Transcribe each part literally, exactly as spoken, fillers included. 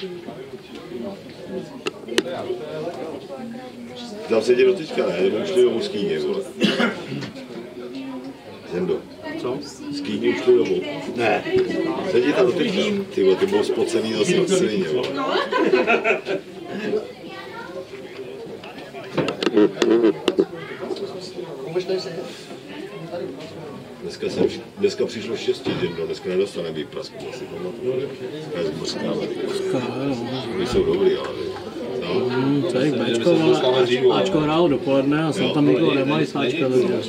Tam sedí do teďka, ne? Nebo už šli domů z Kýně, vole. Zendo. Co? Z Kýně už šli domů. Ne. Sedí tam do teďka. Ty vole, ty byl spocený zase od svině, vole. Dneska, jsem, dneska přišlo štěstí, Zendo. Dneska nedostane výprasku, asi pamatuju. Dneska je zborskáva. Oni jsou dobrý, ale... Hmm, co je Bčko, ale Ačko hrálo dopoledne a jsem tam nikoho nemají s Ačka, takže...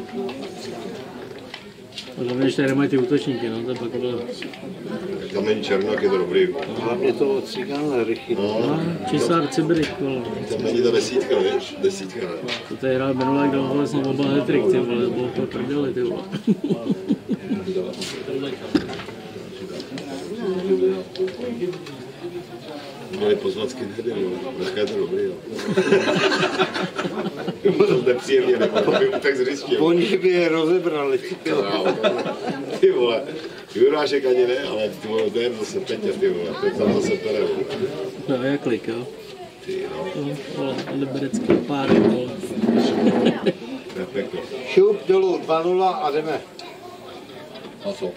Hlavně, když tady nemají ty útočníky, no, to je pak bylo... Tam není Černák, je to dobrý. Hlavně to od Cigana rychy. No, Čisár Cibirik, vole. Tam není ta desítka, víš? Desítka, ne? To tady hrál minulé, kdo vlastně oba hetrik, ty vole, bylo to prdeli, ty vole. Měli pozvat skinheady, vole. Dneska je to dobrý, jo. Bylo to nepříjemně, nebo by utek z hřiště. Oni by je rozebrali. Ty vole, Jurášek ani ne, ale ty vole, to je zase Peťa, ty vole, to je tam zase pere, vole. No, jak klik, jo. Ty no. Vole, liberecký pár, vole. To je peklo. Šup dolů, dva nula a jdeme. A co?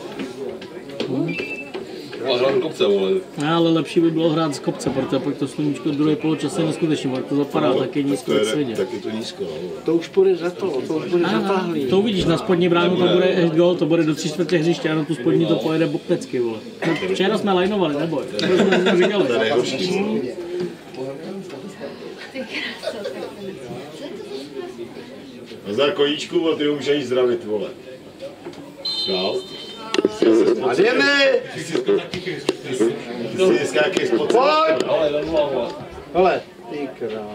A hrát kopce, vole. Ne, ale lepší by bylo hrát z kopce, protože pak to sluníčko druhý poločas je neskutečný, jak to zapadá No, taky nízko tak jak to je- svině. Tak je to nízko, no. To už bude za to, to už bude zatáhlý. To uvidíš, na spodní bránu to bude echt gol, to bude do tři čtvrtě hřiště a na tu spodní to pojede boktecky, vole. No, včera jsme lajnovali, neboj, to jsme říkali. To je nejhorší. Nazdar koníčku, a ty ho může jít zdravit, vole. Čau. A jdeme! Ty jsi dneska jaký spod... Ale jeden dva, vole. Hele, ty krás.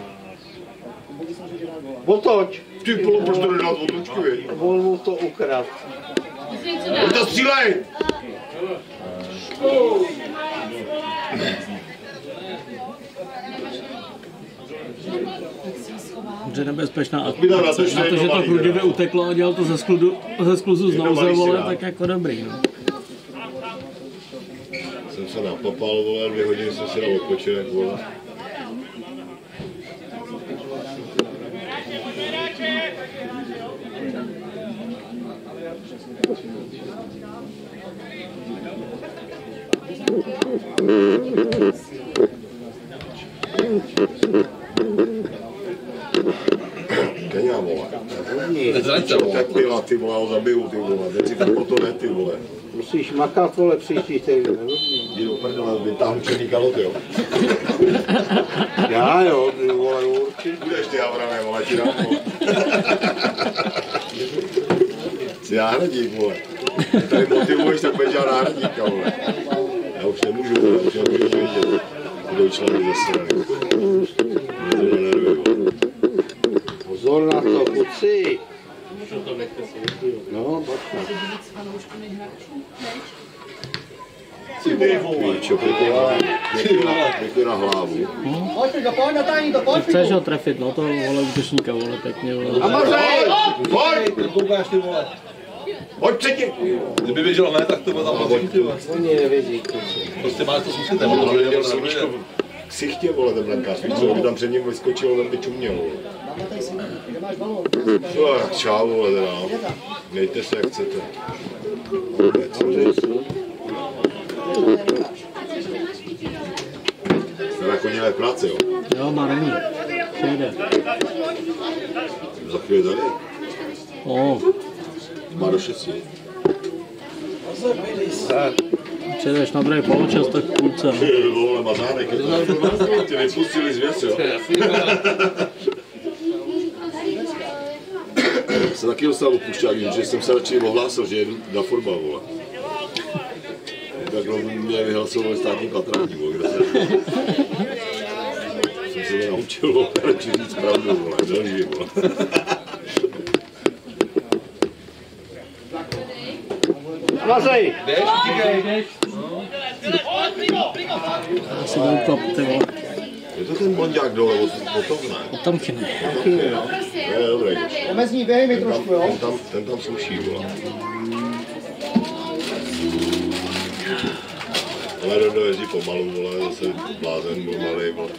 Otoč! Ty vole, proč to nedal otočku, viď? On mu to ukrad. Pojď to střílej! Dobře nebezpečná a Mi dal na to, na že to, je že to malý, chrudivě ne? uteklo a dělal to ze skluzu, ze skluzu z Jedno nouze, malý si vole, dám. tak jako dobrý, no. Jsem se napapal, vole, dvě hodiny jsem si dal odpočinek, vole. Kenia, vole. Nezraňte, vole. Tak pila, ty vole, ho zabiju, ty vole. Teď si tam to ne, ty vole. Musíš makat, vole, příští týden. Jdi do prdele, vytáhnu černý kalot, jo. Já jo, ty vole, určitě. Budeš ty havrané, vole, ti dám, vole. Jsi náhradník, vole. Tady motivuješ, tak budeš dělat náhradníka, vole. Já už nemůžu, vole, už nemůžu vidět. Budou členy ze strany. Mě to nervuje, vole. Pozor na to, kluci. No, počkej. Píčo, pěkně na hlavu. Ty chceš ho trefit, no to vole útočníka, vole, pěkně, vole. Amařej! Pojď! Koukáš, ty vole. Pojď předtím! Kdyby běžel ne, tak to bylo tam patří, ty vole. Oni nevědí, kluci. Prostě máš to zkusit, nebo to nejde, nebo nejde. K sichtě, vole, ten brankář, víš co, by tam před ním vyskočil, tam by čuměl, vole. No, tak čau, vole, teda, no. Mějte se, jak chcete. Teda koněvé práce, jo. Jo, má remí. Přijde. Za chvíli tady. O, Má do šesti. přijdeš na druhý poločas, tak v půlce. Ty vole, mazánek, ty vypustili zvěc, jo. Jsem taky dostal opušťák, že jsem se radši ohlásil, že jedu na fotbal, vole. Takhle mě vyhlasovali státní patrání, vole, kde jsem. Jsem se to naučil, vole, radši říct pravdu, vole, nelži, vole. Mazej! Jdeš, utíkej. Asi byl top, ty vole. Je to ten bonďák dole, od, od toho ne? Od tamky ne. To je dobrý. Omezní běhy mi Ten tam, trošku, jo? ten tam, ten tam sluší, vole. Ale Rondo jezdí pomalu, vole, zase blázen, byl malej, vole.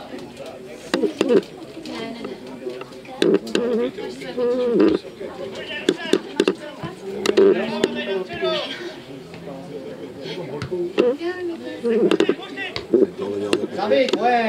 Sami, tvoje!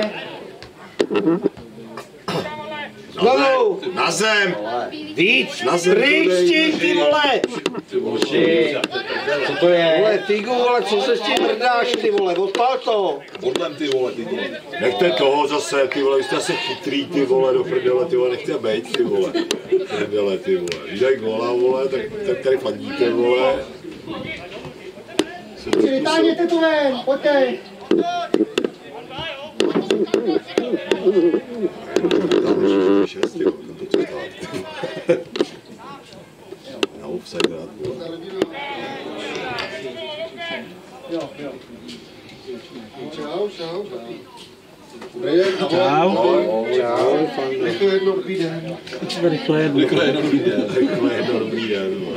Znovu! Na zem! Víc! Na zem! Pryč tím, ty vole! Ty, co to je? Vole, ty vole, co se s tím mrdáš, ty vole, odpal to! Bodlem ty vole, ty vole. Nechte toho zase, ty vole, vy jste asi chytrý, ty vole, do prdele, ty vole, nechte bejt, ty vole. Prdele, ty vole. Když dají góla, vole, tak, tak tady fandíte, vole. Vytáhněte to ven, pojďte! Tam šest, ty vole, to co stát. Na offside rád, vole. Čau, čau. Čau. Čau, fande. Je to jedno dobrý den. Rychle jedno. Rychle jenom jde. Takhle jedno dobrý den, vole.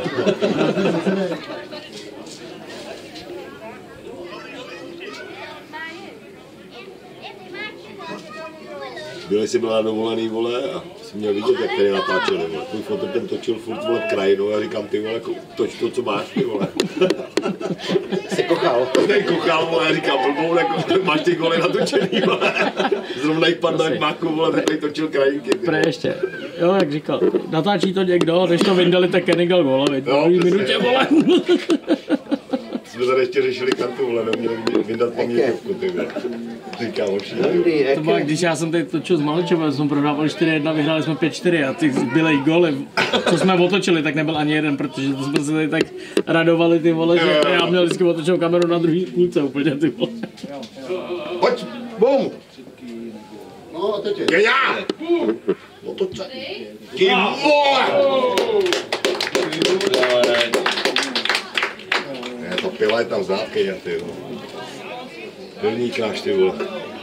Byli si byla dovolený, vole, a jsi měl vidět, jak tady natáčeli, vole. Tvůj fotopen točil furt, vole, krajinu, a říkám, ty vole, toč to, co máš, ty vole. Jsi kochal. Tady kochal, vole, a říkám, blbou, jako, máš ty goly natočený, vole. Zrovna jich padl jak máku, vole, takhle točil krajinky, ty Pre vole. ještě, jo, jak říkal, natáčí to někdo, než to vyndali, tak Kenny dal góla, veď, v druhý minutě, vole. Jsme tady ještě řešili kartu, vole, neměli vyndat paměťovku, ty vole. Říkám, oší, ty vole. To bylo, když já jsem tady točil s Maličem, jsme prodávali čtyři jedna, vyhráli jsme pět čtyři a ty zbylej góly, co jsme otočili, tak nebyl ani jeden, protože to jsme se tady tak radovali, ty vole, že já měl vždycky otočenou kameru na druhý půlce úplně, ty vole. Pojď, bum! No a teď je. Je já! No to co? Ty vole! Ne, to pila je tam znátkej, ty vole. Pilníkáš, ty vole.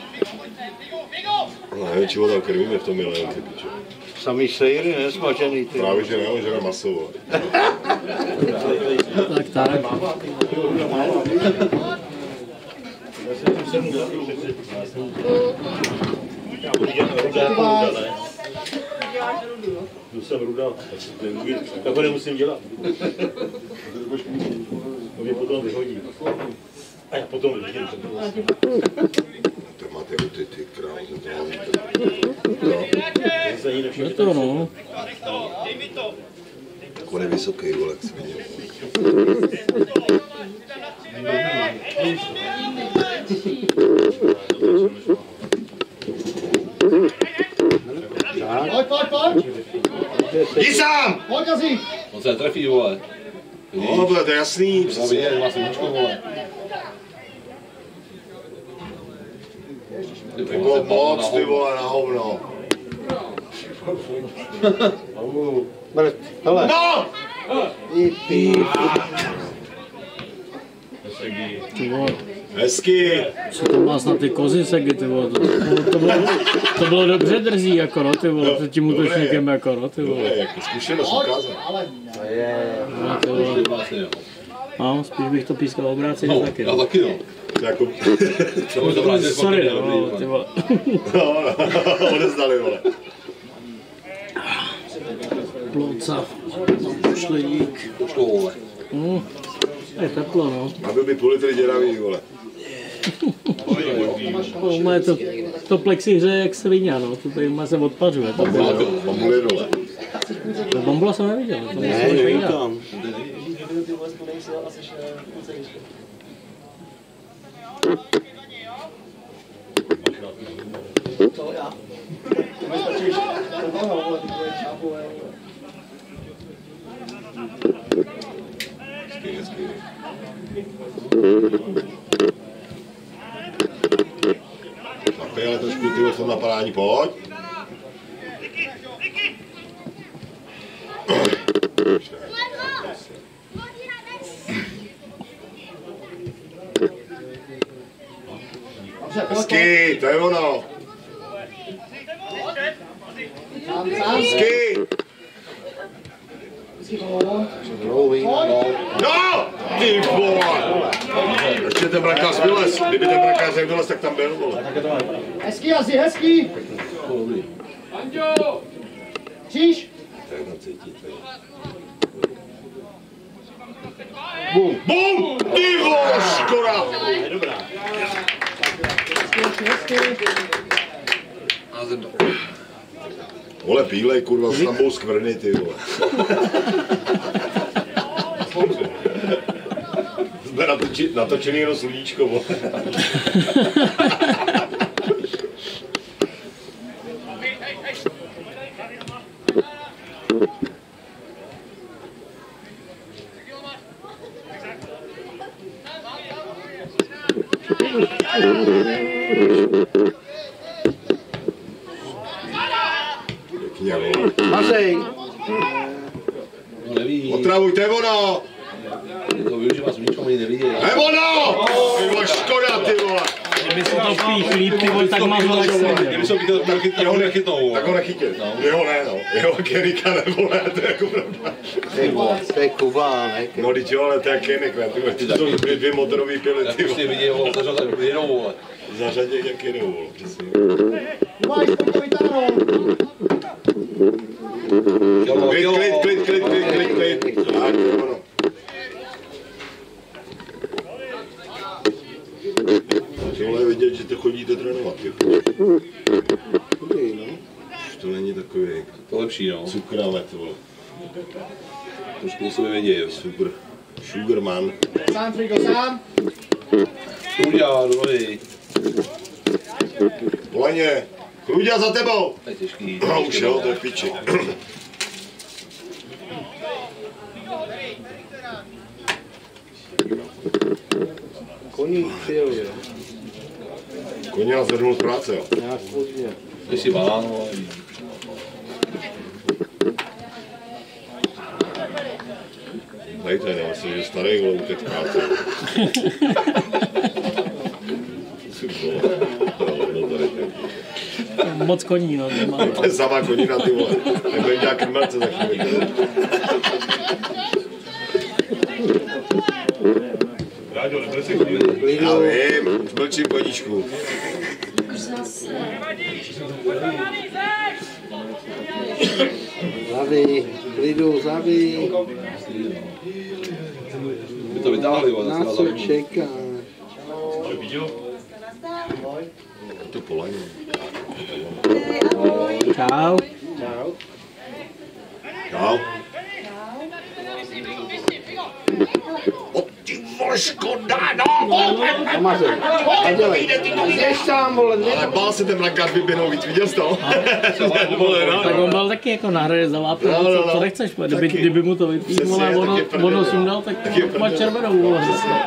No, nevím, čeho tam krmíme v tom milénu, ty pičo. Samý sejry, nesmažený, ty. Právě, že ne, on žere maso, vole. Tak, tak. Jdu jsem ruda, tak to nemusím dělat. To mě potom vyhodí. A já potom vyhodím. To máte ty, ty král, to Je to, no. Jako nevysoký, vole, jak svině. Pojď, pojď, pojď! Jdi sám! Pojď, Jazyk! On se netrefí, vole. No, bude to jasný, To přesně. vidět, má sluníčko, vole. To bylo moc, ty vole, na hovno. Brd, hele. No! Ty píp. Ty vole, Hezky. co to má snad ty kozy segy, ty vole, to, to, to, bylo, to bylo dobře drzí, jako no, ty vole, to tím útočníkem, jako no, ty vole. Dobré, jako zkušenost ukázat. Ale No, ty vole. Asi, jo. No, spíš bych to pískal obráceně No, taky, já no. taky, no. To jako... To by to vrátil Sorry, dobrý, no, vole. ty vole. No, no, odezdali, vole. Ploca, šleník. Pošlo, vole. Mm, je teplo, no. A byl by půl litry děravý, vole. No, má to, to plexi hře jak svině, no, to tady má se odpařuje. To bylo, no. Bambule dole. To bambula jsem neviděl, to Ne, musím není pejdat. tam. Hezky, hezky. Napej, ale trošku ty v tom napadání, pojď. Hezky, to je ono. sám, sám. Hezky. Dlouhý, no. No! Ty vole! Ještě ještě ten brankář vylez. Kdyby ten brankář nevylez, tak tam byl, vole. Hezký asi, hezký. Dobrý. Kříž. Tak na cítíte. Bum. Bum! Ty vole, škoda! Vole, bílej, kurva, s tambou skvrny, ty vole. Jsme natoči, natočený jenom sluníčko, vole. Pěkně, vole. Mazej. No neví. Otravuj, to je ono! To využívá sluníčko, oni nevidí. To je ono! Ty vole, škoda, ty vole. Kdyby se to pích líp, ty vole, tak mazl jak se. Kdyby jsem chytil, tak chytil, tak ho nechytnou. Tak ho nechytil. Jeho ne, no. Jeho Kenika ne, vole, to je jako pravda. Ty vole, to je Kubánek. No, teď jo, ale to je Kenik, ne, ty vole, ty jsou dvě, dvě motorové pily, Tak ty prostě vole. vidí, vole, tak jedou, vole. Zařadě jak jedou, vole, přesně. Máš to vytáhnout. Klid, klid, klid, klid, klid, klid, klid. Tak, to je ono. Ty vole, vidět, že to chodíte trénovat, ty. Dobrý, no. Už to není takový To lepší, no. cukramet, vole. Trošku se vědějí. Super. Sugarman. Sám, Frigo, sám. Kruďa, dobrý. Poleně, Chruďa za tebou. To je těžký. No už jo, to je v piči. Koník přijel, jo. Koně nás zhrnul z práce, jo. Nějak pozdě. Ty si balán, vole. Dejte, ne, myslím, že starý vole utek z práce. No, tady. Moc koní, no. To má. To je samá konina, ty vole. Nebude nějak krmelce za chvíli. Ráďo, nebude si chodit. Já vím, už mlčím koníčku. Zavij, klidu, zavij. By to vytáhli, vole. Na co čeká? To Polaně. Čau. Čau. O ty vole, škoda, no! Pomazej. Nedělej. Jdeš tam, vole, ne. Ale bál se ten mlakář vyběhnout víc, viděl jsi to? Vole, no, Tak no. on byl taky jako na hraně zalápil, No, no, co, no. co nechceš, kdyby, Taky. kdyby mu to vypít, Přesně, vole, ono, taky prdel, ono no. sundal, tak Taky má prdel. červenou, vole.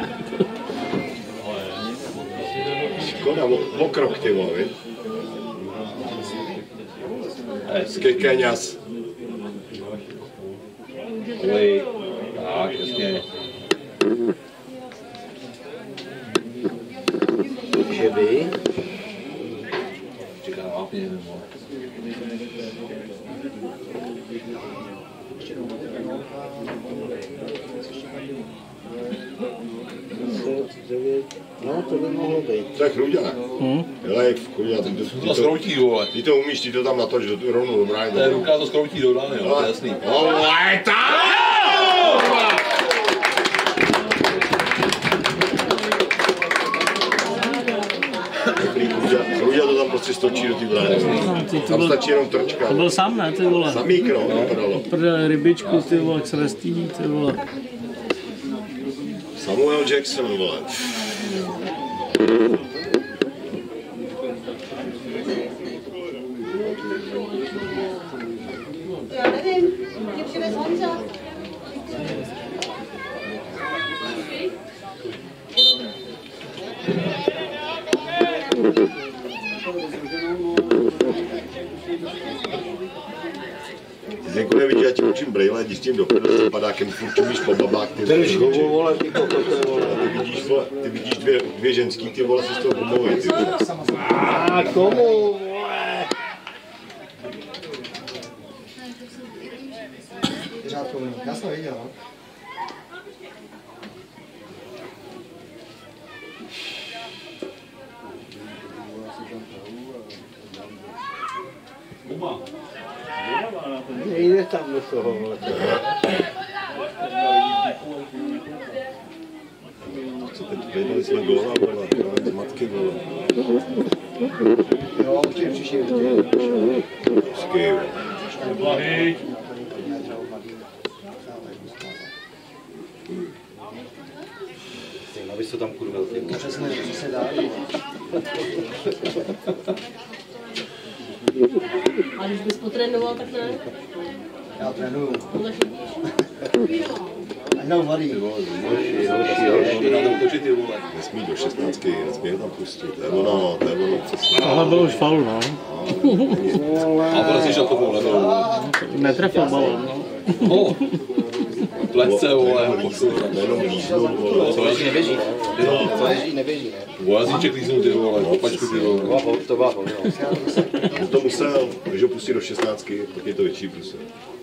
Škoda, mo- mokrok, ty vole, viď? Skekeňas. Olej. Tak, jasně. Že by? Čeká vápně, nevím, vole. No, to by mohlo být. To je Chruďa, ne? Hm? Hele, Chruďa, ty, ty, To ty, to, skroutí, vole. ty to umíš, ty to tam natoč do, rovnou do brány. To je ruka, to skroutí do dány, jo, to je jasný. Ole, Chruďa, Chruďa to tam prostě stočí do té brány. Ty, to, Tam byl, stačí jenom trčka. to byl sám, ne, ty vole. Samík, no, vypadalo. Prdele rybičku, ty vole, jak se nestýdí, ty vole. Samuel Jackson, vole. Já nevím, mě přivez Honza. Ty jsi jako nevidí, já ti učím brejle, když s tím dopadl s padákem, furt čumíš po babách, ty Drž ho, vole, ty kokote, vole. Ty vidíš, vole, ty vidíš dvě, dvě ženský, ty vole, se z toho gumovej, ty vole. A komu, vole? Pořádku, já jsem to viděl, no. Nejde tam do toho, vole. Co teď vyjednali jsme góla, vole, z matky, vole. Jo, určitě přišli. Hezky, vole. Aby se tam kurvel, ty. Přesně, co se dá. A když bys potrénoval, tak ne? Já trénuju. Tohle chybíš. No, mladý. Nesmí do šestnáctky, nesmí ho tam pustit. To je ono, to je ono, přesně. Tohle byl už faul, no. A ono si šel to vole, Netrefil balon, no. Plecce, vole. Jenom líznout, vole. To leží, neběží, ne? To leží, neběží, ne? Vojazíček líznout, ty vole, kopačku, ty vole. To byla faul, jo. On to musel, když ho pustí do šestnáctky, tak je to větší pruse.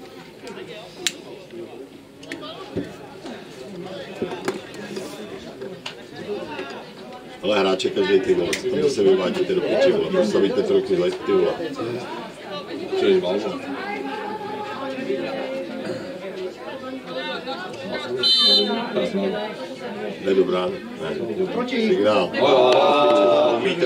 Ale hráče každý, ty vole, tam zase vyvádíte do piči, vole, postavíte trojku let, ty vole. Čili válko. Ne, dobrá, ne. Proti. Signál. Umíte.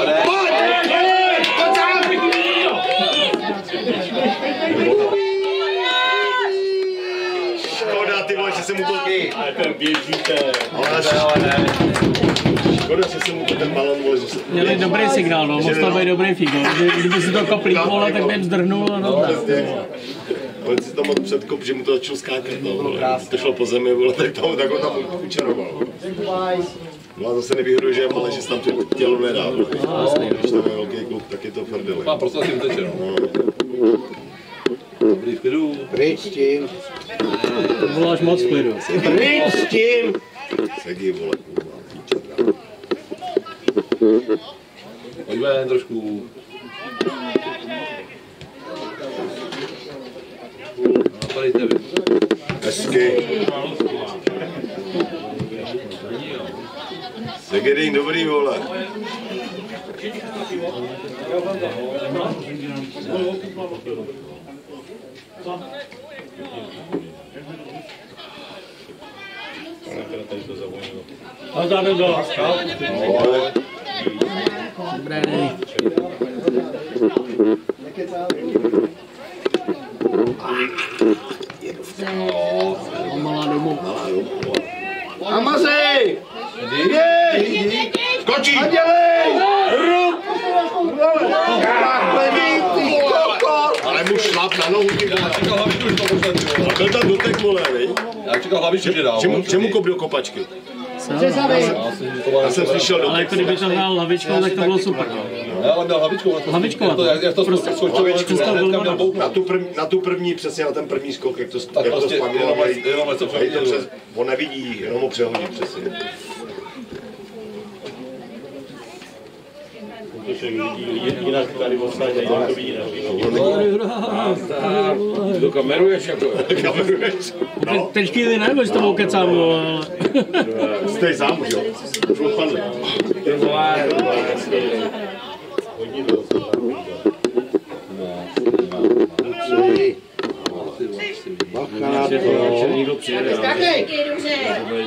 Škoda, ty vole, že se mu to... Ale ten běžíte. Ale ne. Škoda, že se mu to ten balon, vole, že se... Měli dobrý signál, no, mohl to být dobrý figo. Kdyby si to koplík, vole, tak by jim zdrhnul a no tak. On si tam mohl předkop, že mu to začalo skákat, no, vole. Když to šlo po zemi, vole, tak, tam, tak ho tam učaroval. No a zase nevýhoduje, že je malé, že se tam to tělo nedá, vole. Když tam je velký kluk, tak je to frdele. Má prostě tím teče, no. Dobrý v klidu. Pryč s tím. To bylo až moc v klidu. Pryč s tím. Segi, vole, kurva, píče, Pojď ven trošku. Napadejte vy. hezky. Segedin, dobrý, vole. A zároveň do Haska. Dobré, ne. Malá domů. Amazej! Běž! Skočí! A dělej! Rub! Takhle ty kokot! Ale mu šlap na nohu, ty vole. Já čekal hlavičku, že to pošle, ty vole. A byl tam dotek, vole, viď? Já čekal hlavičku, že dál. Čemu, čemu kop do kopačky? Já jsem slyšel Ale dotek. jako kdyby to hrál hlavičkou, tak to bylo super. Já ale měl hlavičkou. Hlavičkou, Jak to, jak, jak to prostě skočil, hlavičkou hnedka byl měl voda. bouknout. Na tu, první, na tu první, přesně na ten první skok, jak to, sk- Tak jak to prostě spadlo, jenom ale- les- jenom les to ale to přehodil. přes, on nevidí, jenom ho přehodí přesně. Jinak tady odsaď, nejde to vidí. To kameruješ jako. Kameruješ? No, Teď chvíli ne, že to byl kecám, ale... jste sám už, jo? Už odpadli. Někdo přijede. Skákej! Dobře.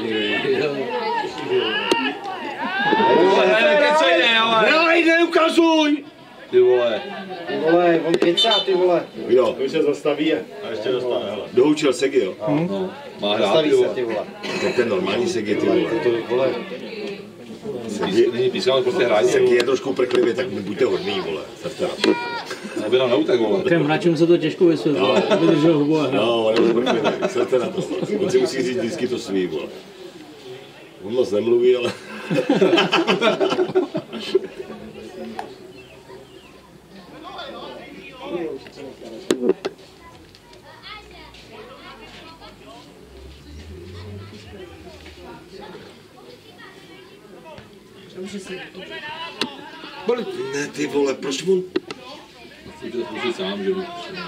Nelej, neukazuj! Ty vole. Ty vole, on kecá, ty vole. Jo, Už se zastaví a ještě dostane, hele. doučil Segi, jo? Má hrát, Zastaví ty se, vole. ty vole. Tak ten normální Segi, ty vole. To vole. Segi, Není písal, prostě hraní. Segi je trošku prklivý, tak mu buďte hodný, vole. Srdce na to. Aby nám neutek, vole. Těm hráčům se to těžko vysvětluje, vydržel hubu a hrál. No, on je prklivý, srdce na to. On si musí říct vždycky to svý, vole. On moc nemluví, ale... Ne, ty vole, proč on... Můžete zkusit sám, že?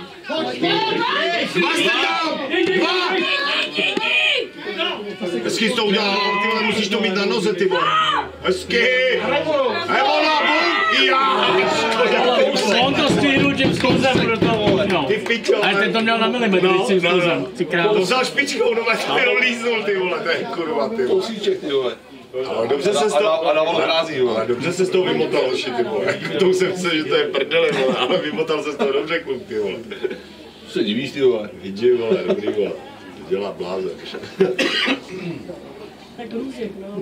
Hezky jsi to udělal, ty vole, musíš to mít na noze, ty vole. Hezky! Evo na bum! Já! On to stihnu tím sklouzem pro to no. Ty pičo, ale ten to měl na milimetr, no, když tím no, sklouzem. no. Ty krávo. To vzal špičkou, no tak to líznul, ty vole, to je kurva, ty vole. Kousíček, ty vole. Ale dobře se z toho, a dávalo krází, vole. ale dobře se z toho vymotal, oši, ty vole. To už jsem se, že to je prdele, vole, ale vymotal se z toho dobře, kluk, ty vole. Co se divíš, ty vole. Vidí, vole, dobrý, vole. Dělá bláze. Tak růžek, no.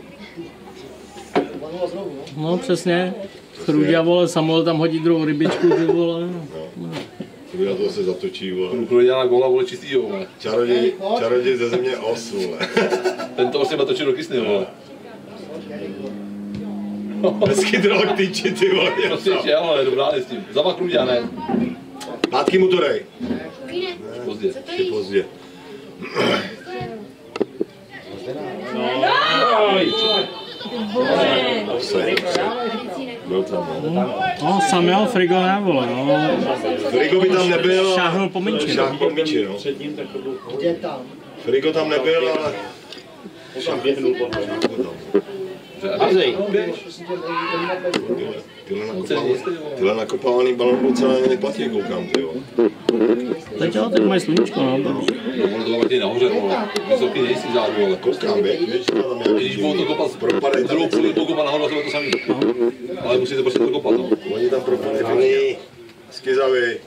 No přesně. Chrůďa, vole, Samuel tam hodí druhou rybičku, ty vole. No. Kruja to se zatočí, vole. Kdo dělá góla, vole, čistýho, vole. Čaroděj, čaroděj ze země os, vole. Ten to vlastně natočil do kysny, vole. Hezky drog tyči, ty vole. Prostě čel, ale dobrá je s tím. Zama Kruďa, ne. Pátky mu to dej. Pozdě. Ještě pozdě. Offside, offside. Byl tam, no. No, Samuel Frigo ne, vole, no. Frigo by tam nebyl. Šáhnul po míči. Šáhnul po míči, no. Kde tam? Frigo tam nebyl, ale... Tam běhnul po Hazej. Tyhle nakopávaný, tyhle nakopávaný balon docela neplatí, koukám, ty jo. Teď jo, teď mají sluníčko, no. No, on to tam nahoře, vole. Vysoký nejsi zádu, ale. Koukám, věď, věď, tam je Když budou to kopat, propadají tam. druhou půli kopat nahoru, to je to samý. Ale musíte prostě to kopat, no. Oni tam propadají. Skizavy.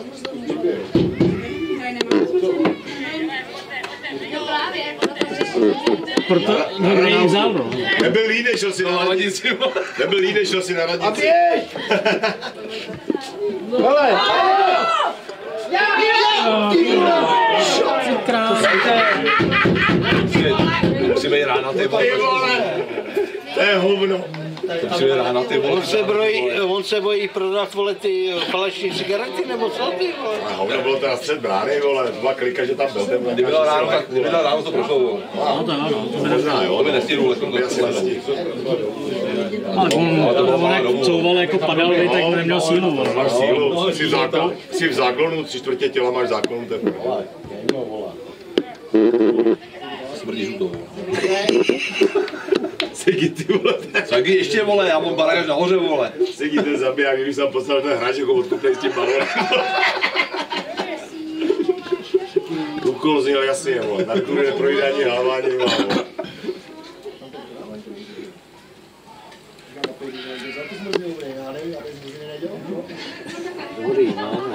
Proto ho jim vzal, no. Nebyl línej, šel si na radnici. Nebyl línej, šel si na radnici. A běž! Hele! Ty krávo. Musíme jít rána, ty vole. Ty vole! To je hovno. To musíme jít rána, ty vole. On se, brojí, on se bojí prodat, vole, ty falešní cigarety, nebo co ty, vole? A hovno bylo to na střed brány, vole. Dva klika, že tam byl ten. Kdyby byla ráno, tak kdyby byla ráno, to prošlo, vole. No to jo, no. To by Možná, jo. To by nestihnul, jako To by asi nestihl. ale on, on jak couval jako padal, vy, tak neměl sílu, vole. Máš sílu, jsi v záklonu, jsi v záklonu, tři čtvrtě těla máš záklonu teprve. Smrdí žutou, vole. Segi, ty vole. Sagi ještě, vole, já mám barák až nahoře, vole. Segi, ten zabiják, když jsem poslal ten hráč, jako odkupnej s tím balonem. Úkol zněl jasně, vole. Na kury neprojde ani hlava, ani má, vole. Dobrý, no.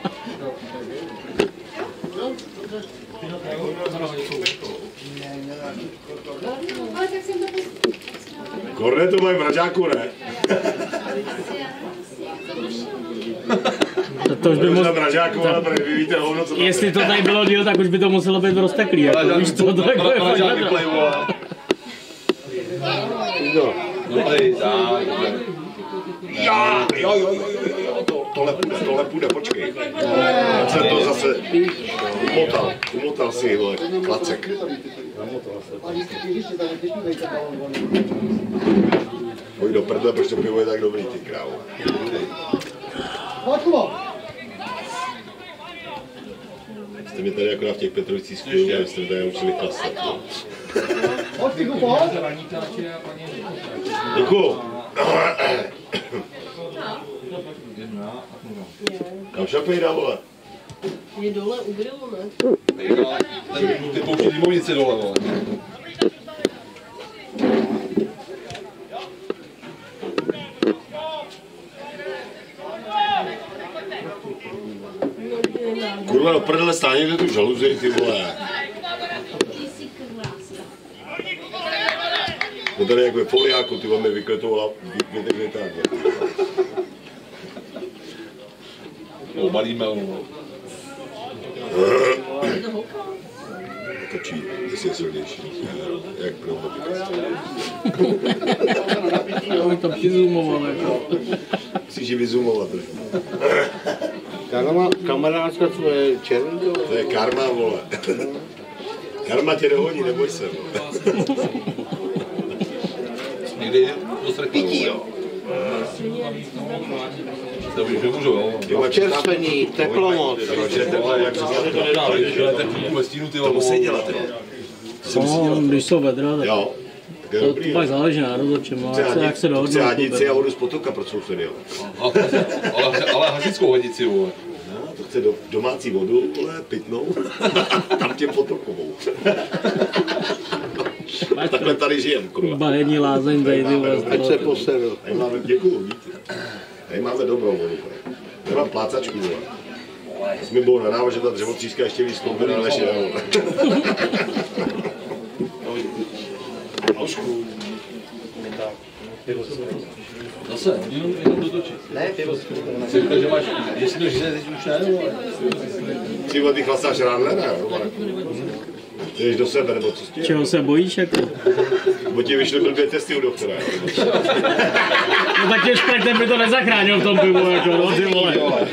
Korne to mají v Hraďáku, ne? To, to už by Možná moc... v Hraďáku, ale vy víte hovno, co tam Jestli to tady bylo díl, tak už by to muselo být rozteklý, jako víš co, to jako je fakt Play, vole. Kdo? No, play, tak. Já, jo, jo, jo, jo, jo, to, tohle půjde, tohle půjde, počkej. On se to zase umotal, umotal si, vole, klacek. Pojď do prdele, proč to pivo je tak dobrý, ty krávo. Jste mě tady jako v těch Petrovicích skvělí, a jste mě tady učili klasat. Děkuju. Kam šapejda, vole? Je dole u grilu, ne? Ty pouští limovnice dole, vole. Kurva, do prdele stání někde tu žaluzej, ty vole. To tady jako je foliáku, ty vole mi vykletovala, vytekne tak. Obalíme, vole. Točí, jestli je silnější. Jak pro Já bych to přizumoval, jako. Musíš ji vyzumovat trošku. Karma, kamarádka tvoje černý, jo? To je karma, vole. Karma tě dohodí, neboj se, vole. Někdy do srky, vole. To už nemůžu, jo. Občerstvení, teplomoc. To nedá, že to je ten ve stínu, ty vole. To musí dělat, jo. No, když jsou vedra, tak... Jo. Tak je To, dobrý, to pak záleží na rozhodčím, ale jak se, jak se dohodnou. chce hadici a vodu z potoka pro sousedy, jo. Ale, ale, ale hasičskou hadici, vole. No, to chce do, domácí vodu, vole, pitnou, tam tě potokovou. Takhle tady žijem, kurva. Bahenní lázeň, tady ty vole. Ať se poseru. Tady máme, děkuju, víte. Tady máme dobrou vodu, vole. Tady mám plácačku, vole. Jsme bylo nadávat, že ta dřevotříska ještě víc kombina než je, vole. Zase, jenom, jenom dotočit. Ne, pivo. Jsi říkal, že máš, jestli to žije, teď už ne, vole. Ty vole, ty chlastáš Radlera, jo, vole. Ty jdeš do sebe, nebo co s tím? Čeho se bojíš, jako? Bo ti vyšly blbě testy u doktora, jo. No tak tě šprechtem by to nezachránil v tom pivu, jako, no ty vole.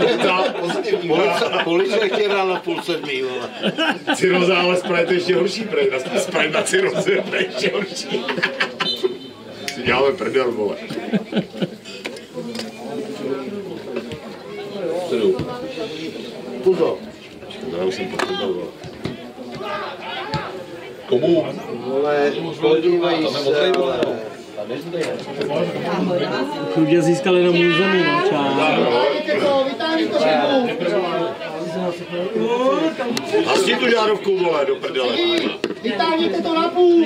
Policie tě dá na půl sedmý, vole. Ciroza, ale spray to ještě horší, prej, na spray na ciroze, to je ještě horší. Si děláme prdel, vole. Předu. Puzo. No, já už jsem pochopil, vole. Komu? Vole, podívej Tam je se, modrý, vole. vole. Chudě získali jenom území, no, čas. Hasni tu žárovku, vole, do prdele. Vytáhněte to na půl!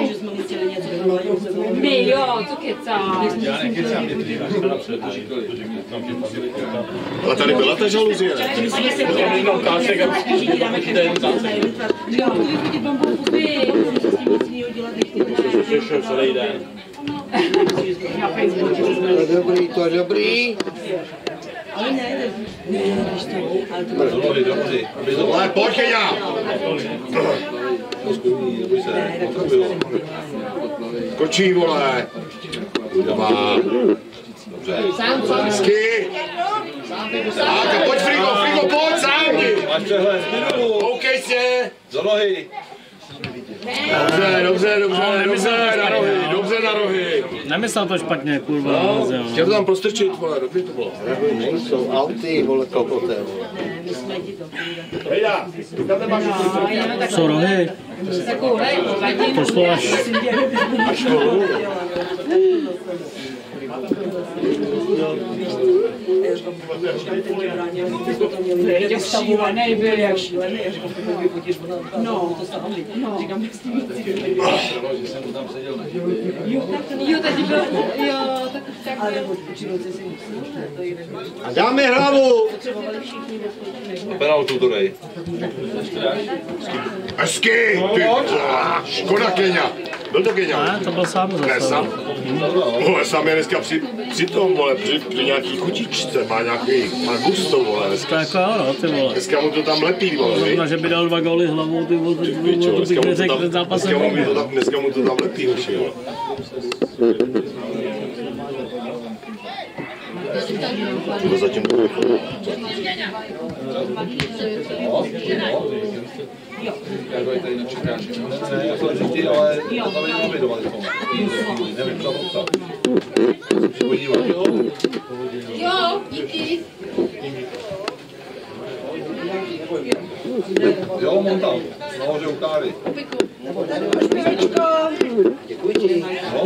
My jo, co kecáš? Ale tady byla ta žaluzie, ne? Jo, to vychodí bambouku, vy. celý den. To je dobrý, to je dobrý. Ale ne, ne, víš to, ale to Do nohy, do nohy. Aby to Ale pojď, Keňa! to zkoumí, aby se potrpilo. Kočí, vole. Kurva. Dobře. Hezky. Tak, a pojď, Frigo, Frigo, pojď, sám. Máš přehled, jdu. Koukej se. Do nohy. Dobře, dobře, dobře, Ale dobře, nemyslel to na rohy, špatně, no. dobře na rohy. Nemyslel to špatně, kurva. No, Chtěl to tam prostrčit, vole, dobrý to bylo. Nejsou auty, vole, kokoté, vole. Hejda, tam nemáš Co rohy? To šlo až... Jak šílený byl, jak šílený. No, no. Říkám, jak s tím Jo, tady byl, jo, tak, tak byl. A dáme hlavu! Penaltu to dej. Hezky, ty vole. Škoda, Keňa. Byl to Keňa? Ne, to byl sám Ne, zase. sám. Vole, sám je dneska při, při tom, vole, při, při nějaký chutičce, má nějaký, má gusto, vole, To dneska. jako jo, no, ty vole. Dneska mu to tam lepí, vole, Zrovna, víš? že by dal dva góly hlavou, ty vole, Ty to pičo, bych dneska mu to neřekl tam, před zápasem. dneska mu to tam, dneska mu to tam lepí, hoši, vole. To zatím to Já to tady nečekáš. Ne, já jsem říct, ale to tam není navidovali to. Nevím, to tam obsah. Se podívat. Jo, díky. Jo, mám tam. Nahoře u kávy. Děkuji ti.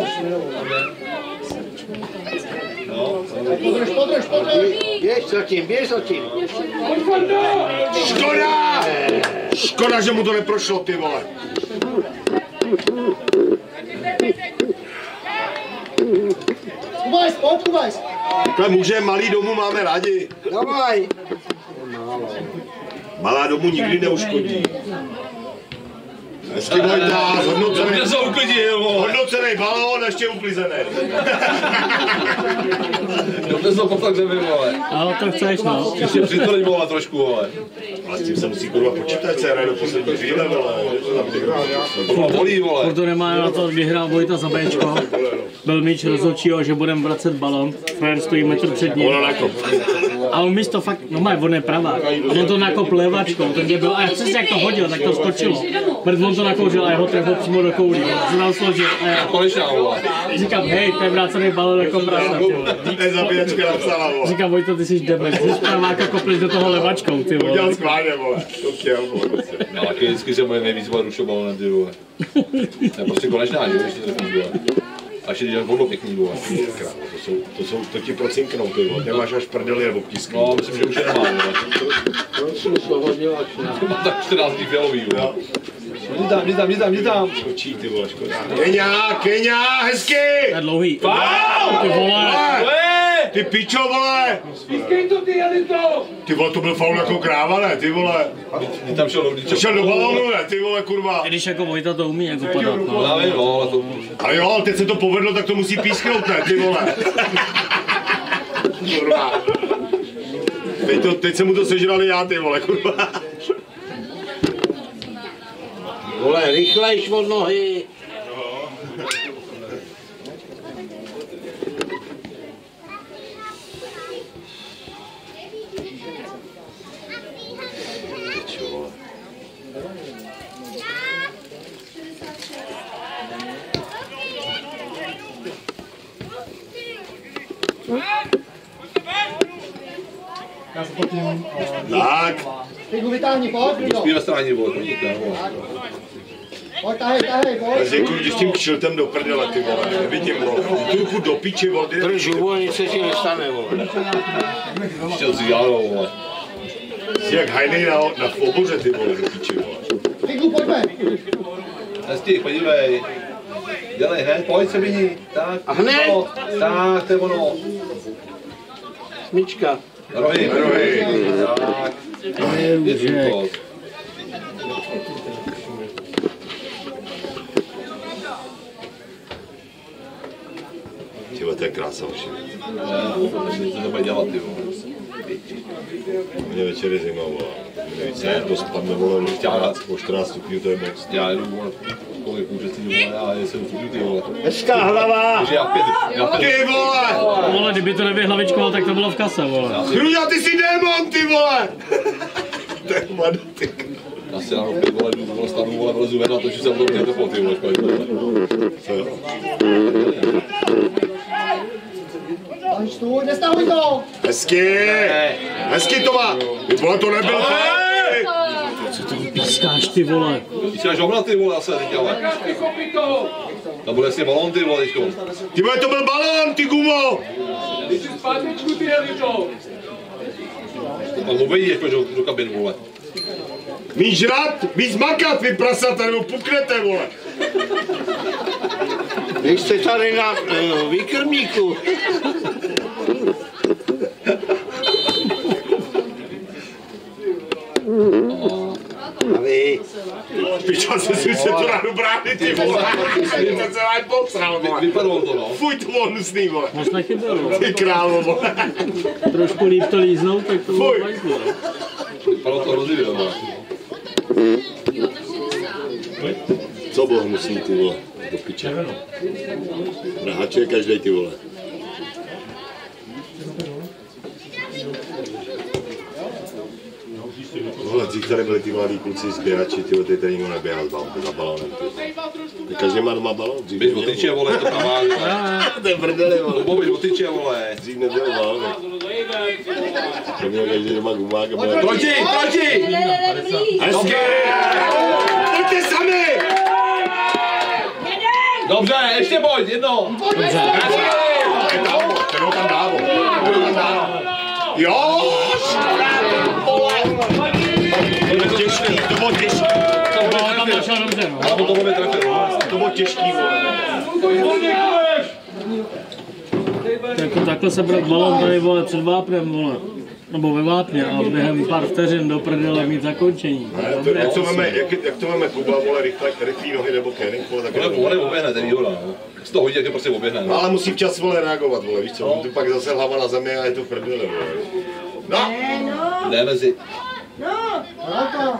No. Podrž, podrž, podrž! Běž za tím, běž za tím. Škoda! Škoda, že mu to neprošlo, ty vole. Kubajs, pojď, Kubajs! Takhle muže malý domů máme rádi. Davaj. Malá domů nikdy neuškodí. Hezky Vojta, hodnocený, Mě se uklidil, vole. hodnocený balón, ještě uklizený. Dobře se to poslal zemi, vole. Ale to chceš, no. Ještě přitvořit, vole, trošku, vole. Ale s tím se musí kurva počítat, se hraje do poslední chvíle, vole. To bylo bolí, vole. Proto nemá na to, kdy hrál Vojta za Bčko. Byl míč rozhodčího, že budeme vracet balon. Fér stojí metr před ním. Ono nakop. A on místo fakt, no má, on je pravá. A on to nakop levačkou, takže byl, a přesně jak to hodil, tak to skočilo. Mrd on to nakouřil a jeho trefil přímo do koulí. Se tam složil a já Konečná, vole. říkám, hej, to je vrácený balon jako prasa, ty vole. Zabíjačka napsala, vole. Říkám, Vojto, ty jsi dement, ty jsi praváka kopli do toho levačkou, ty vole. Udělal schválně, vole. To chtěl, vole. No, ale vždycky se moje nejvíc vole rušo balonem, ty vole. To je prostě konečná, že? Když to trefíš, vole. A ještě když vodlo pěkný, vole. Krávo, to jsou, to jsou, to ti procinknou, ty vole. Nemáš až prdeli nebo ptiskný. No, myslím, že už je nemá, vole. Prosím, slovo děláš. Má tak čtrnáct dní fialový, vole. Jdi tam, jdi tam, jdi tam, jdi tam. Skočí, ty vole, škoda. Keňa, Keňa, hezky! To je dlouhý. Wow! Ty vole. Ty pičo, vole! Pískej to, ty Janito! Ty vole, to byl faul jako kráva, ne, ty vole. Jdi tam šel do To šel do balónu, ne, ty vole, kurva. I když jako Vojta to umí jako padat, no. Já vím, no, ale to... Ale jo, teď se to povedlo, tak to musí písknout, ne, ty vole. Kurva. Teď, to, teď se mu to sežrali já, ty vole, kurva. Vole, rychlejš od nohy. Tak. Figu vytáhni, pojď, Frigo. Spí ve straně, vole, chodíte, vole. Pojď, tahej, tahej, pojď. Řekl, když s tím kšiltem do prdele, ty vole, nevidím, vole. Tu ruku do piči, vole. Drž hubu, nic se ti nestane, vole. Ještě si dělalo, vole. Jsi jak hajnej na, na oboře, ty vole, do piči, vole. Figu, pojďme. Hezky, podívej. Dělej hned, pojď se vidí. Tak. A hned? No, tak, to je ono. Smyčka. Rohy. Rohy. Tak. Je super. Tyhle, to je krása, hoši. Ne, to bude dělat, ty vole. Mě večer je zima, vole. Nevíc, jak to spadne, vole, o čtrnáct stupňů, to je moc. Já jedu, vole, kolik už si vole, já jedu sedm stupňů, ty vole. Hezká hlava. Takže já pět, já pět. Ty vole! Vole, kdyby to nevyhlavičkoval, tak to bylo v kase, vole. Hruďa, ty jsi démon, ty vole! To je mladý, ty. Já si ráno pět, vole, jdu, vole, stanu, vole, vlezu ven a točím se do mě teploty, vole, škoda, vole. Co jo? Tam stůj, nestahuj to. Hezky! Hezky to má! Ty vole, to nebyl fajn! Pískáš, ty vole. Ty si dáš hovna, ty vole, zase, teď, ale. Tam bude jasně balón, ty vole, teďko. Ty vole, to byl balón, ty gumo! Ty jsi zpátečku, ty Janito! Tam obejdi, jako, do, do kabinu, vole. Míš žrat, víc makat, vy prasata, nebo puknete, vole! Vy jste tady na uh, výkrmníku. A vy? Pičo, se si se to rádu brány, ty vole! To se celé potřál, vole! Vypadlo to, no. Fuj, to bylo hnusný, vole! Moc nechybělo. Ty králo, vole! Trošku líp to líznout, tak to bylo Fuj. fajn. Vypadlo to hrozivě, vole. Co bylo hnusný, ty vole? Do piče. Prahačuje každej, ty vole. Vole, dřív tady byli ty mladí kluci zběrači, ty vole, ty tady nikdo neběhal za balónem, ty. Každý má doma balón, dřív Běž od tyče, vole, to tam má, vole. To je prdeli, vole. Lubo, běž od tyče, vole. Dřív nebyl balón. To měl každý doma gumák a bude... Proti, proti! Hezky! Pojďte sami! Dobře, ještě pojď, jedno. Dobře. Kterou tam dávo? Kterou tam dávo? Jo! To bylo těžký, to bylo těžký. To bylo tam došel dobře, no. Ale to bylo trefil. To bylo těžký, vole. Jako takhle se brat balon tady, vole, před vápnem, vole. Nebo ve vápně a během pár vteřin do prdele mít zakončení. Ne, to, jak, to veme, jak, jak to veme Kuba, vole, rychle, rychlý nohy nebo Kenning, vole, tak... Vole, vole, oběhne, to je výhoda, no. Z toho hodí, jak je prostě oběhne, No, no. ale musí včas, vole, reagovat, vole, víš co? No. Tu pak zase hlava na zemi a je to v prdele, vole. No! Jde mezi. Láka.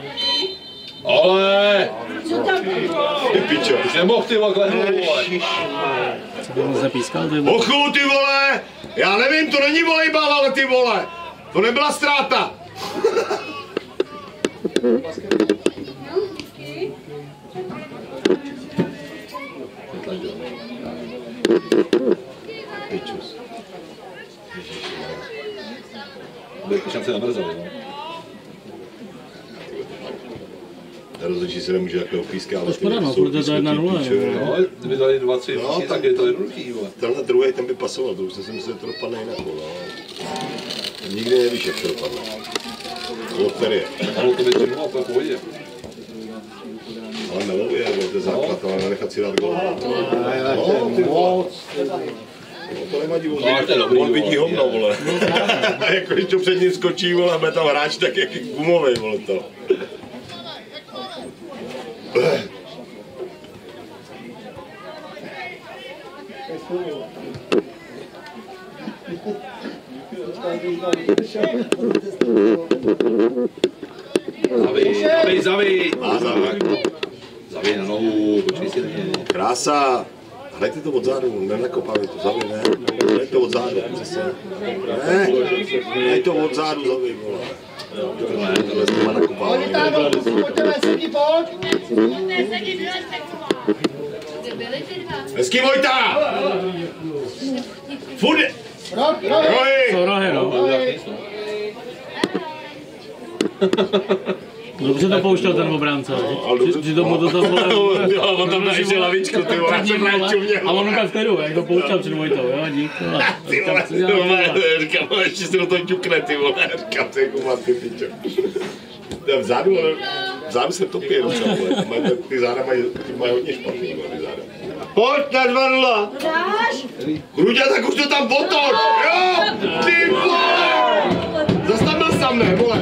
Ale! Ty pičo. Už nemohl, ty vole, klehnout, vole. Co by moc zapískal, ty vole. Ochu, ty vole! Já nevím, to není volejbal, ale ty vole! To nebyla ztráta! Pičus. Bude ty šance namrzeli, no. Rozhodčí se nemůže takhle opískávat. To škoda, no, protože to je jedna nula. No, kdyby dali dva, tři, No, tak je to jednoduchý, vole. Tenhle druhý, ten by pasoval, to už jsem si myslel, že to dopadne jinak, no. Nikdy nevíš, jak to dopadne. Loterie. Ale to by tři nula, to je v pohodě. Ale melově, to je základ, ale nenechat si dát gol. No, ty moc. No, to nevadí, on, No, to je dobrý, on vidí vole. hovno, vole. Jako když to před ním skočí, vole, a bude tam hráč tak jak gumovej, vole, to. Zavij, zavij, zavij. Má zámek. Zavij na nohu, počkej si na ně. Krása. Hlejte to od zádu, nenakopávej to, zavij, ne. Hlej to od zádu, přesně. Ne, hlej to od zádu, zavij, vole. Ne, tohle s těma nakopávej. Pojď vytáhnout, pojďte Veselky, pojď. Hezky, Vojta! Furt! Rok, rok. Rohy! To rohy, no. Dobře to pouštěl ten obránce. Že- Že tomu to tam bylo. Jo, on tam drží lavičku, ty vole, jsem A on úplně v klidu, jak to pouštěl před Vojtou, jo, dík. ty vole, ty vole, říkám, no, ještě si do toho ťukne, ty vole, říkám, ty jako má ty pičo. Vzadu, ale vzadu se topí docela, vole, tam mají- ty záda mají, ty mají hodně špatný, vole, ty záda. Pojď na dva nula. Hruďa, tak už to tam otoč, jo, ty vole! Zas tam byl sám, ne, vole.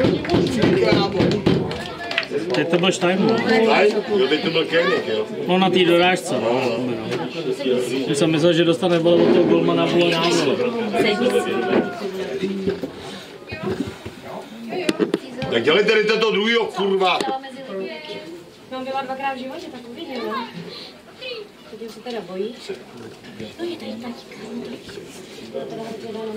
Teď to byl Stein, Tady? Jo, teď to byl Koenig, jo. no na té dorážce. Já jsem myslel, že dostane bol od toho golmana, bylo náhodou. Tak dělej tady toto druhýho, kurva. Mám byla dvakrát v životě, tak uvidím, no. Teď se teda bojí. No je tady tatíka, no tatíka. To teda hodně dáno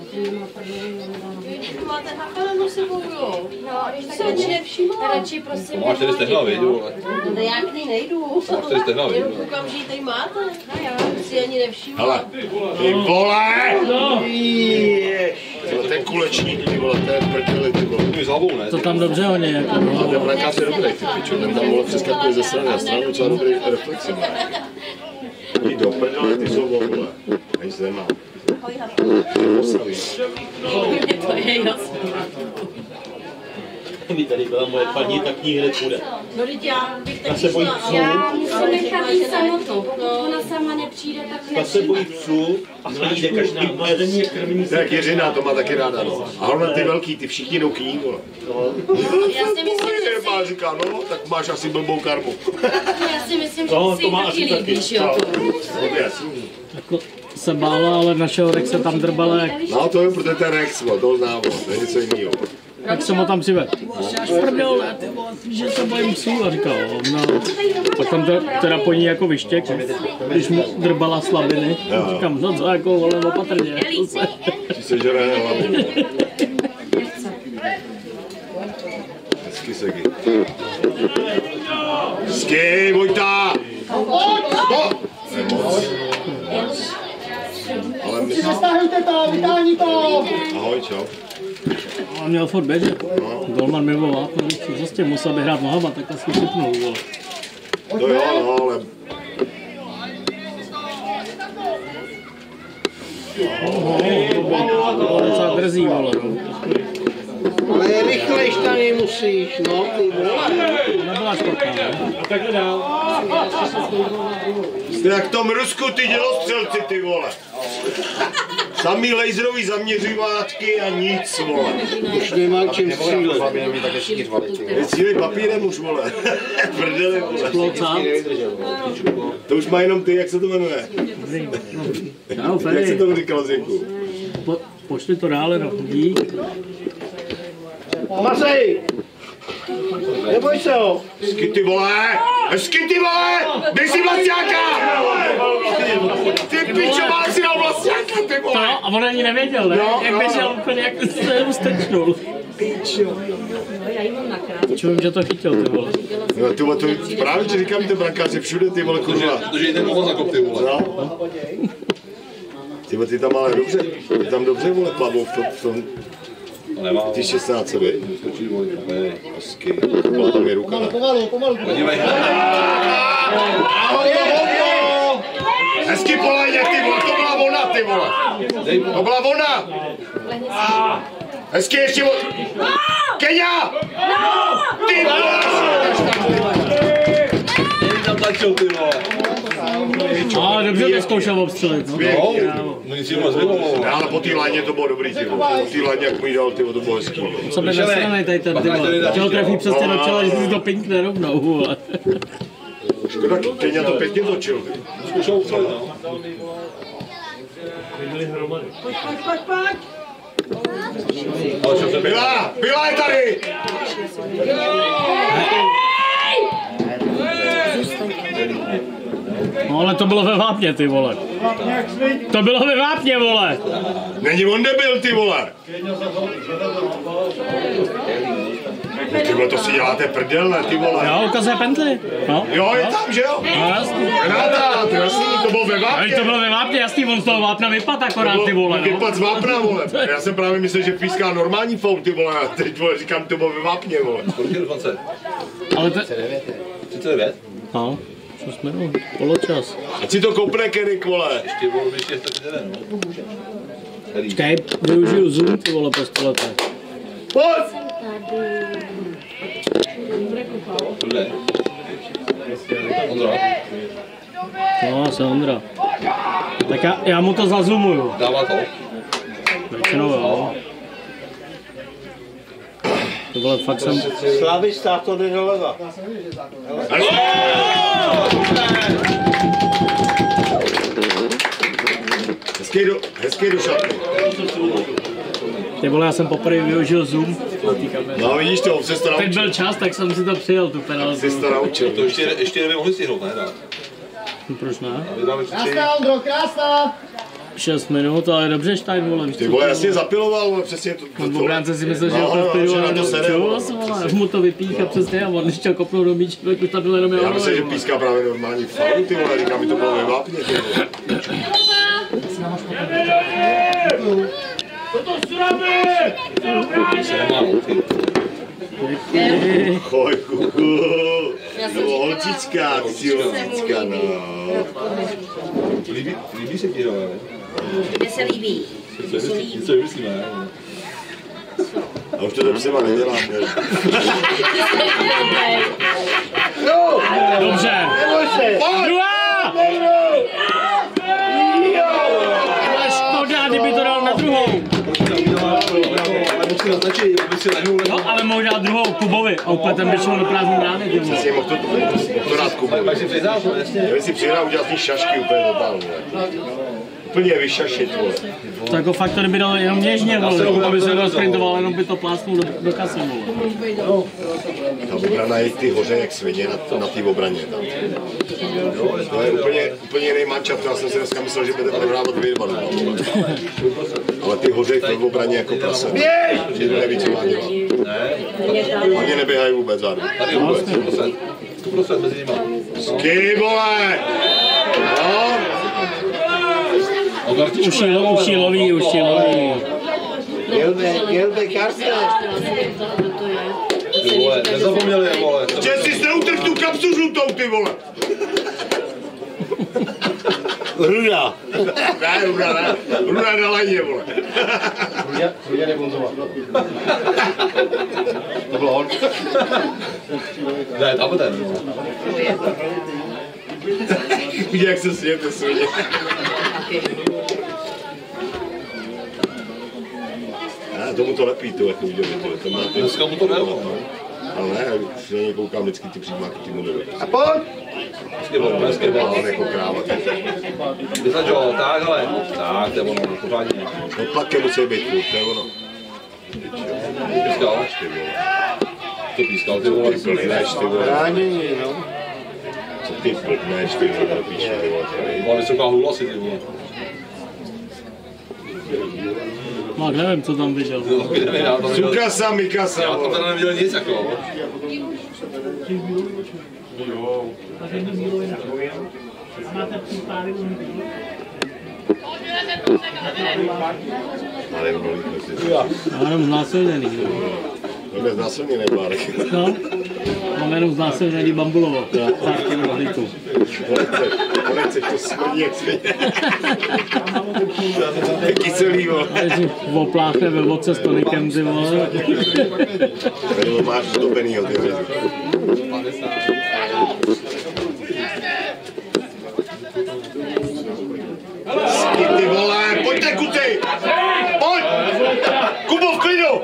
To máte nachalenu sebou, jo. No, a když tak Se ani nevšimla. radši prosím. Máš tady stehna, viď, vole. No já k ní nejdu. Máš tady stehna, viď, Jenom vole. koukám, že ji tady máte. No já si ani nevšimla. Hele, ty vole! Tyhle, ten kulečník, ty vole, ten prdeli, ty vole. Ty s hlavou, ne? To tam dobře honí, jako. A ten brankář je dobrý, ty pičo, ten tam vole přeskakuje ze strany na stranu, docela dobrý reflexy má. Jdi do prdele, ty jsou vole, nic nemá. Ty posaví. To je jasné. Kdyby tady byla moje paní, tak ní hned půjde. No teď já bych tak se bojí šla, psů. Já musím ale nechat řekla, jí že ne. samotu. Pokud No. ona sama nepřijde, tak Ta se bojí nepřijde. psů a najde každá. No jeden je krmní. To je jak Jiřina, to má taky ráda, no. A hlavně ty velký, ty všichni jdou k ní, vole. Já si myslím, že Je, má, říká, no, tak máš asi blbou karmu. já si myslím, že No, si to má ji taky asi taky. líbíš, jo. No, jasný. Jako se bála, ale našeho Rexe tam drbala, jak, No to je, protože ten Rex, vole, to znám, vole, to je něco jiného. jak jsem ho tam přivedl. Až prdele, ty vole, že se bojím psů, a říkal, no. Pak tam to, teda po ní jako vyštěk, když mu drbala slabiny. Říkám, no co, jako, vole, opatrně. to se- Ti se žere hlavou. Hezky segy. Hezky, Vojta! No! To je moc. Ale my... Přestahujte to, vytáhni to. Ahoj, čau. On měl furt běžet. Golman mi volal, co se s tím musel by hrát nohama, tak asi chytnul, vole. To jo, no, ale... To je docela drzí, vole, no. Ale rychlejš tady musíš, no ty vole. Nebyla špatná, ne? A takhle dál. Jste jak v tom Rusku, ty dělostřelci, ty vole. Samý laserový zaměřováčky a nic, vole. Už nemám čím střílet. Cílej papírem už, vole. Prdele, vole. Plocát. To už má jenom ty, jak se to jmenuje? Čau, Jak se Ferry. to říkalo, Zinku? Po, pošli to dále, no. Dík. Mazej! Neboj se ho. Hezky, ty vole! Hezky, ty vole! Dej si vlastňáka! Ty pičo, mám si dal vlastňáka, ty To, vole! a on ani nevěděl, ne? No, Jak no, běžel no. úplně, jak se jenom stečnul. Já ji mám nakrát. Čumím, že to chytil, ty vole. No, ty vole, to právě ti říkám, ty brankáři všude, ty vole, kurva. Protože jí ten mohol zakop, ty vole. No. Ty vole, ty tam ale dobře, ty tam dobře, vole, plavou v tom, v tom. Nemá. Ty šestnáct, vy? Skočí vole. Hezky. Byla tam je ruka. Pomalu, pomalu. Podívej. Hezky polejně, ty vole, to byla ona, ty vole. To byla ona. Hezky ještě vole. Keňa! Ty vole! Tam tlačil, ty vole. Ale dobře to zkoušel obstřelit. No, no nic jiného nezbylo. Ale po té láně to bylo dobrý, ty vole. Po té láně, jak mi dal, ty vole, to bylo hezký. Co by nasranej tady ten, ty vole. Že ho trefí přesně do čela, že si to pinkne rovnou, vole. Škoda, Keňa to pěkně točil. Zkoušel obstřelit, no. Pojď, pojď, pojď, pojď. Byla! Byla je tady! No ale to bylo ve vápně, ty vole. To bylo ve vápně, vole. Není on debil, ty vole. Ty vole, to si děláte prdel, ne, ty vole. Jo, ukazuje pentli. No. Jo, je tam, že jo? No, jasný. Renáta, to jasný, to bylo ve vápně. To bylo ve vápně, jasný, on z toho vápna vypad akorát, ty vole. No. Vypad z vápna, vole. Já jsem právě myslel, že píská normální foul, ty vole. A teď, vole, říkám, to bylo ve vápně, vole. Kolik je dvacet? Ale to... třicet devět? No, šest minut, poločas. Ať si to kopne, Kerik, vole. Ještě bylo ještě třicet devět, no. Čekaj, využiju zoom, ty vole, po stolete. Pojď! Kde? Ondra? No, jsem Ondra. Tak já, já mu to zazumuju. Dává to? Většinou jo. To vole, fakt jsem... Slavista to jde doleva. Hezký do, hezký do šatny. Ty vole, já jsem poprvé využil zoom na té kameře. No vidíš to, on se to naučil. Teď byl čas, tak jsem si to přijel, tu penaltu. Jsi to naučil. To ještě, ještě nevím, mohli stihnout, ne? Dát. Proč ne? Krásná, Ondro, krásná. šest minut, ale dobře Stein, vole. Ty vole, jasně zapiloval, vole, přesně to. On v obránce si myslel, že ho to že vpěru, na to sere, vole. mu to vypíchá přesně a on když chtěl kopnout do míče, tak už tam byl jenom Já myslím, že píská právě normální faul, ty vole, říkám, mi to bylo ve vápně, ty vole. Choj, kuku. No, holčička, ty jsi holčička, no. Líbí, líbí se ti, ale Mně se líbí. něco vymyslíme, ne? A už to do psema nedělám, ne? Dobře. Druhá! Ale škoda, kdyby to dal na druhou. Ale musí naznačit, aby si lehnul. No, ale mohl dát druhou Kubovi a úplně ten by šel do prázdný brány, ty vole. Přesně, mohl to, mohl to dát Kubu. Tak si přiznal, to jasně. Kdyby si přihrál, udělal z ní šašky úplně totál, vole. Úplně vyšašit, vole. To jako fakt to kdyby dal jenom něžně, vole, aby se rozprintoval, jenom by to plásnul do, do kasy, vole. Ta obrana je ty hoře jak svině na, na té obraně tam. To je úplně, úplně jiný mančat, já jsem si dneska myslel, že budete prohrávat dvě dva. Ale ty hoře v obraně jako prase. Že to neví, co má dělat. Oni neběhají vůbec zádu. Tady vůbec, sto procent mezi nimi. Sky, vole! No. Uši, uši loví, uši loví. Jelbe, jelbe Karsten. Ty vole, nezapomněli je, vole. Že jsi neutrh tu kapsu žlutou, ty vole! Ruda. Ne, Ruda, ne. Ruda na lajně, vole. Ruda nebonzovat. To bylo on. Ne, tam ten. Vidí, jak se sněte svině. Ne, tomu to lepí, to jako viděli, to má ty... Dneska mu to jde, no. Ale ne, si na něj koukám vždycky ty přímáky, ty mu nevěděli. A pojď. Hezky bylo, hezky bylo. Ale jako kráva. Vyznačoval, tak, ale. Tak, to je ono, pořádně. No tlaky musí být, to je ono. Pískal. To pískal, ty vole. Ty blbneš, ty vole. Ránění, no. Co ty blbneš, ty vole, píše, ty vole. Má vysoká hůl asi, ty vole. No, nevím, co tam viděl. Sukasa, Mikasa, Já tam vole. teda neviděl nic, jako. Ale mnohý prostě. Já jenom znásilněný. To je znásilněný Bárek. No, mám jenom znásilněný Bambulovo. Párky v rohlíku. Koneček to smrdí jak svět. Kyselý, vole. Opláchne ve vodce s tonikem, ty vole. Tady máš zdobenýho, ty hvězdy. Ty vole, pojďte kuty! Pojď! Kubo, v klidu!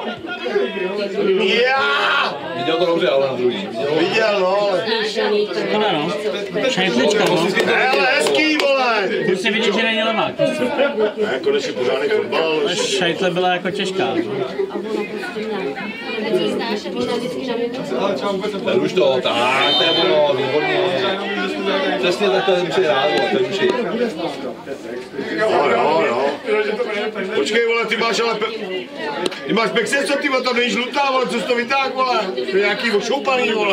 Já! Viděl to dobře, ale na druhý. Viděl, no, ale... Tohle no, šajtlička, no. Hele, hezký, vole! Musí vidět, že není levák. Ne, konečně pořádný fotbal. Ale šajtle byla jako těžká. Ten už to, tak, to je ono, výborně. Přesně takhle musí rád, to je uši. Jo, jo, jo. Počkej, vole, ty máš ale... Pe... Ty máš pekse, co ty, vole, tam není žlutá, vole, co jsi to vytáhl, vole? To je nějaký ošoupaný, vole.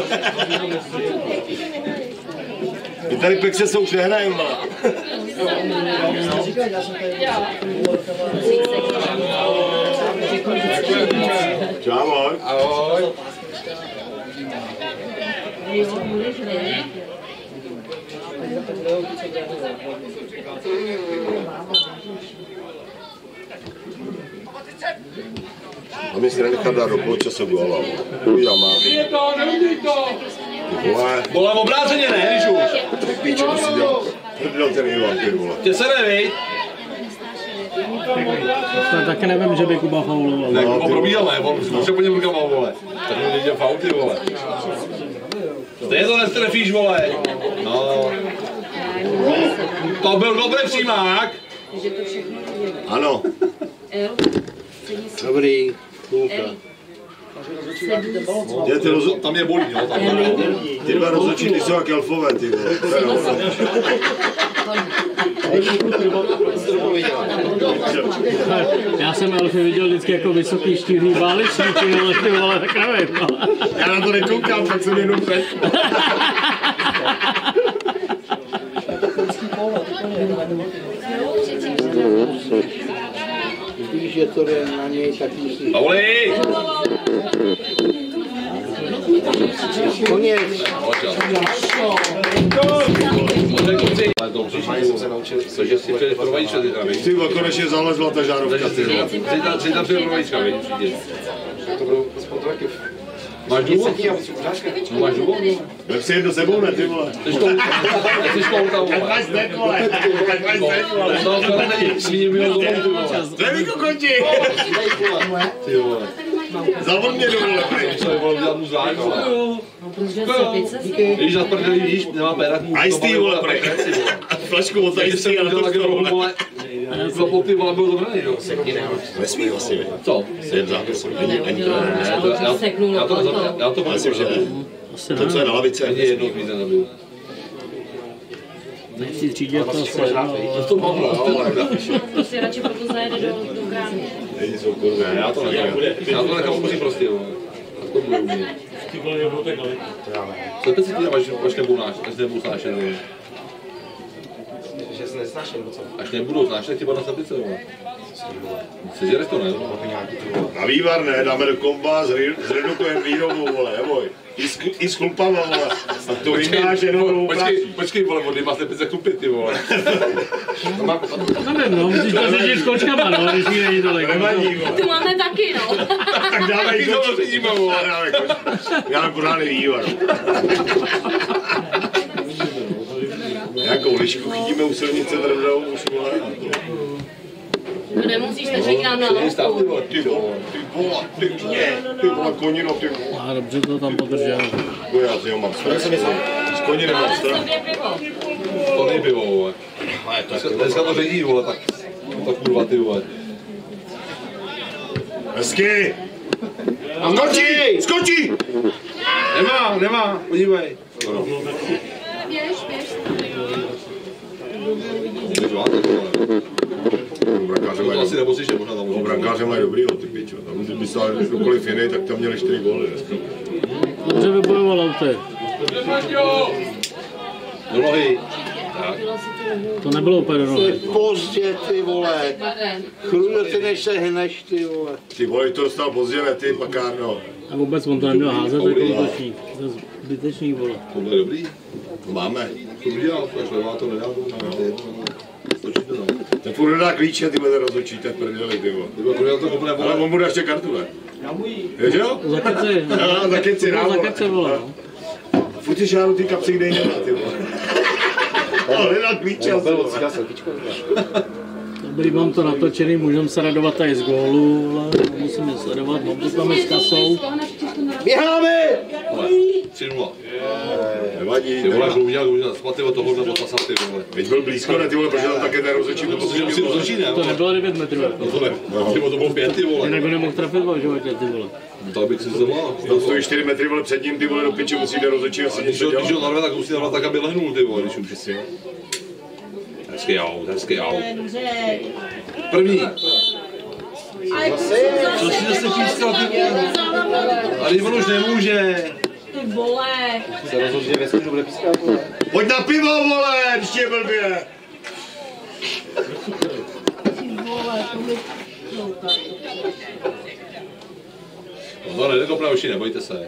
Ty tady pekse se už nehrají, vole. Čau, ahoj. Ahoj. A my si nenechám dát do poločasu góla. Uj, já mám. Vole. Vole, obráceně ne, když už. Píčo, to si dělal. Prdel ten Ivan, ty vole. Tě se neví. To taky nevím, že by Kuba fauloval. Ne, Kuba probíhal, ne, on už se po něm rukamal, vole. Tak mi neděl faul, ty vole. Stejně to nestrefíš, vole. No. To byl dobrý přímák. Ano. Dobrý, půlka. Je, ty roz... Tam je bolí, jo, tam je. Ty dva rozhodčí, ty jsou jak elfové, ty vole. To je ono. Já jsem Elfy viděl vždycky jako vysoký štírný báličník, ty vole, ty vole, tak nevím, no. Já na to nekoukám, tak jsem jenom před. Víš, že to je na něj, tak musí. Pauli! Konec. Ale to příště jsem se naučil, že si přijde pro vajíčka zítra, víš? Ty vole, konečně zalezla ta žárovka, ty vole. Zítra, zítra přijde pro vajíčka, víš, přijde. To budou aspoň to taky. Máš důvod? No máš důvod? Vem si jedno sebou, ne, ty vole. Jsi školka, jsi školka, vole. Tak máš zdet, vole. Tak máš zdet, vole. No, to není, svým měl domů, ty vole. Nevíko končí. Ty vole. Zavod mě do vole. Co je, vole, dělat mu zvlášť, vole. Když na prdeli vidíš, nemá pérak, mu Ice tea, vole, prej. Flašku od Ice tea, ale to stolu, ne. Za popy, vole, byl dobrý, jo. Nesmí vlastně, vy. Co? Sedm zápas. Ani, ani to ne. Já to, já, já to, já to Myslím, že ne. To, co je na lavice. Ani jednou víc nenabil. Nechci třídě to asi, To mám, To si radši proto zajede do, do krámy. Lidi jsou kurvě. já to nechám. Já to nechám úplně prostě, jo. A to bude umět. Co teď si ty, až, až nebudou náš, až nebudou snášet, jo. Že se nesnáším docela. Až nebudou snášet, chyba na slepice, jo. Sežereš to, ne? Na vývar ne, dáme do komba, zredukujeme výrobu, vole, neboj. I s, I s chlupama, vole. A to vydáš jenom do Počkej, počkej, vole, vody má slepice chlupit, ty vole. nevím, no, musíš to řídit s kočkama, no, když jí není tolik. nevadí, vole. Tu máme taky, no. Tak dáme jí to řídíme, vole. Dáme kočku. Dáme pořádný vývar. Nějakou lišku chytíme u silnice drvnou, už vole. To nemusíš, stačí nám na louku. Ty vole, ty vole, ty vole, ty vole, konino, ty vole. A dobře to tam podržel. No já si ho mám strach. Z koně nemám Ale strach. sobě pivo. To nej pivo, vole. Dneska, dneska to ředí, vole, tak. Tak kurva, ty vole. Hezky! Skočí! Skočí! Nemá, nemá, podívej. Běž, běž. Brankáře To mají asi nebo slyšet, možná tam no, můžu. brankáře mají dobrýho, ty pičo. Tam kdyby stál kdokoliv jiný, tak tam měli čtyři góly dneska. Dobře vybojoval auto. Do nohy. To nebylo úplně do nohy. Pozdě, ty vole. Chrujo ty, než se hneš, ty vole. Ty vole, to dostal pozdě, ne, ty Pakárno. A vůbec on to neměl házet jako útočník. To je zbytečný, vole. Tohle je dobrý. To máme. To udělal, až levá to nedá. Ten furt nedá klíče, ty bude rozhodčíte v prdeli, ty vole. Ale on bude ještě kartu, ne? Víš jo? Za keci. No, za keci, no, vole. Za keci, vole, no. Furt si žádu ty kapsy, kde jiné, ty vole. Ale nedá klíče, ty vole. Dobrý, mám to natočený, můžeme se radovat tady z gólu, vole. Musíme sledovat, mám to tam s kasou. Běháme! tři nula. Nevadí. Ty vole, kdo udělal, kdo udělal, spadl od toho nebo tasat, ty vole. Teď byl blízko, ne, ty vole, protože tam také ten rozhodčí. No, protože musím rozhodčí, ne? To nebylo devět metrů. No to ne, ty vole, to bylo pět, ty vole. Jinak ho nemohl trefit v životě, ty vole. No to bych si zavolal. Tam stojí čtyři metry, vole, před ním, ty vole, do piče, musí ten rozhodčí asi Když něco ho, když ho dělat. narve, tak musí narvat tak, aby lehnul, ty vole, když už si. Hezký aut, hezký aut. První. Co si zase pískal, ty vole? Ale on už nemůže. Ty vole. Se rozhodl, že ve skutku bude pískat, vole. Pojď na pivo, vole, když ti je blbě. Ty vole, to mi... No to nedokopne uši, nebojte se.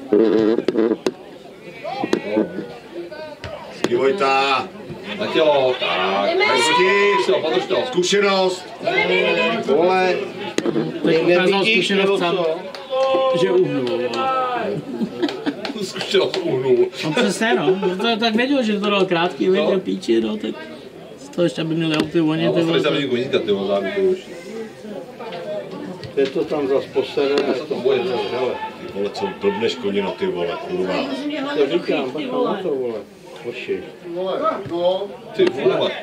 Skivojta. Na tělo, tak. Hezky. Podrž to. Zkušenost. Vole, Teď ukázal nevidíš, nebo zkušenost sám, co? že uhnul, vole. Zkušenost uhnul. No přesně, no. To, tak věděl, že to dal krátký, věděl píči, no, tak z toho ještě by měli auty voně, ty No, vole. tam není koníka, ty vole, zároveň to už. Je to tam zas posledné, to bude, hele. Ty vole, co blbneš konino, ty vole, kurva. To říkám, pak na to, vole. Hoši. Ty vole.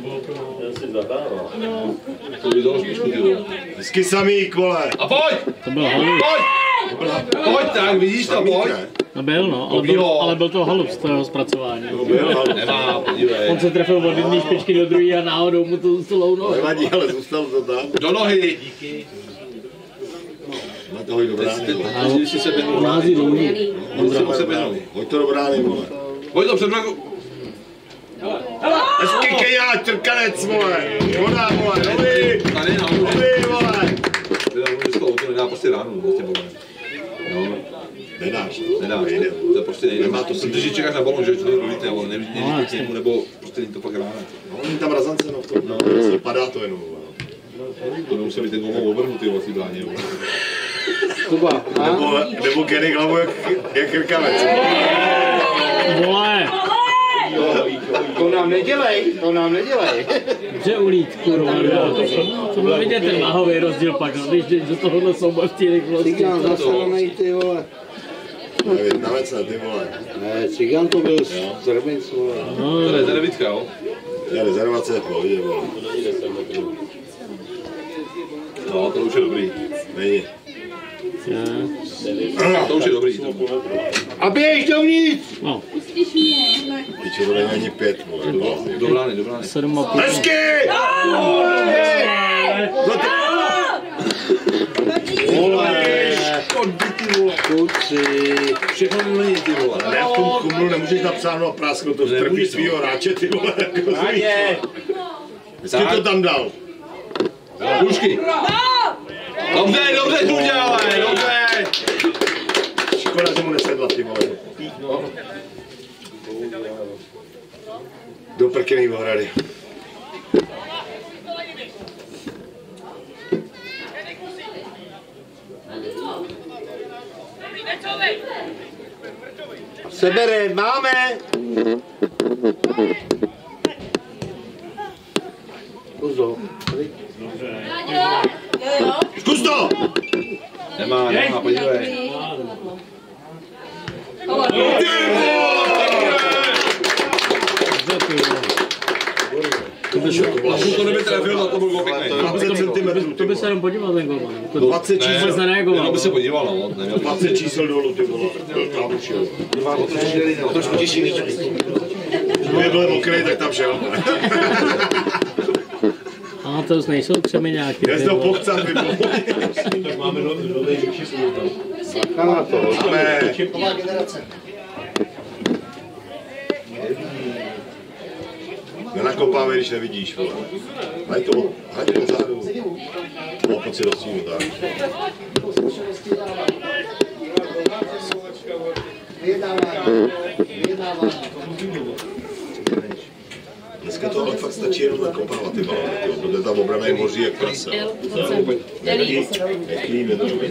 To by dalo špičku, ty vole. Hezky samík, vole. A pojď! To byl halus. Pojď! Pojď tak, vidíš to, pojď! No byl, no, ale byl, ale byl to halus z toho zpracování. Nemá, podívej. On se trefil od jedné špičky do druhé a náhodou mu to zůstalo nohy. Nevadí, ale zůstal to tam. Do nohy! Na toho jít do brány, vole. Když si se běhnul. Lází do ní. Když se běhnul. Hoď to do brány, vole. Pojď to před mnou. Hezky keňáč, trkanec, vole. Voda, vole, nový. Tady na Nový, vole. Teda mluvím z toho, to nedá prostě ránu, prostě balon. Jo, Nedáš. nedáš, to, to je prostě nejde. Nemá to, protože čekáš na balon, že to nejde, ale nevíš k němu, nebo prostě není to pak rána. No, není tam razance, no, v tom, no, prostě padá to jenom, vole. To nemusí být ten gomou obrnutý, vole, si bráně, vole. Kuba, a? Nebo, nebo Kenny hlavu jak, jak krkavec. Vole, To nám nedělej, to nám nedělej. že ulít, kurva, no. To bylo vidět ten váhový rozdíl pak, no, když jdeš do tohohle souboje v té rychlosti. Cigán zasranej, ty vole. To je Větnamec, ne, ty vole. Ne, Cigán to byl z Rmic, vole. To je devítka, jo? To je rezervace, v pohodě, vole. No, to už je dobrý. Není. To už je dobrý. A běž dovnitř! No, Piče, to není ani pět, vole. Do brány, do brány. sedm a půl. Hezky! No ty... Vole, kuci. Všechno mi není, ty vole. Ne, v tom chumlu nemůžeš napsat a prásknout to, trpíš svýho hráče, ty vole, jako zvíš. Hezky to tam dal. Pušky. Dobře, dobře, Tuďe, ale, dobře. Škoda, že mu nesedla, ty vole. Do prkený ohrady. Sebere, máme! Uzo. Zkus to! Nemá, nemá, podívej. To by se, To neby trefil, to byl gol pěkný. dvacet centimetrů, to by se jenom podíval ten golman. dvacet čísel, Vůbec nereagoval. Jenom by se podíval, no. Neměl by dvacet čísel dolů, ty vole. Tam už jel. o trošku těžší míč. Kdyby byl mokrý, tak tam šel. A to už nejsou křemy nějaký. Jez do pochcat, ty vole. Tak máme nové číslo tam. A na to. Máme. Čipová generace. zakopávej, když nevidíš, vole. Haj to, haj to dozadu. No, pojď si do stínu, tak. Dneska to ale fakt stačí jenom nakopávat ty balony, protože ta obrana je moří jak prase. Delí. Jaký nedrží.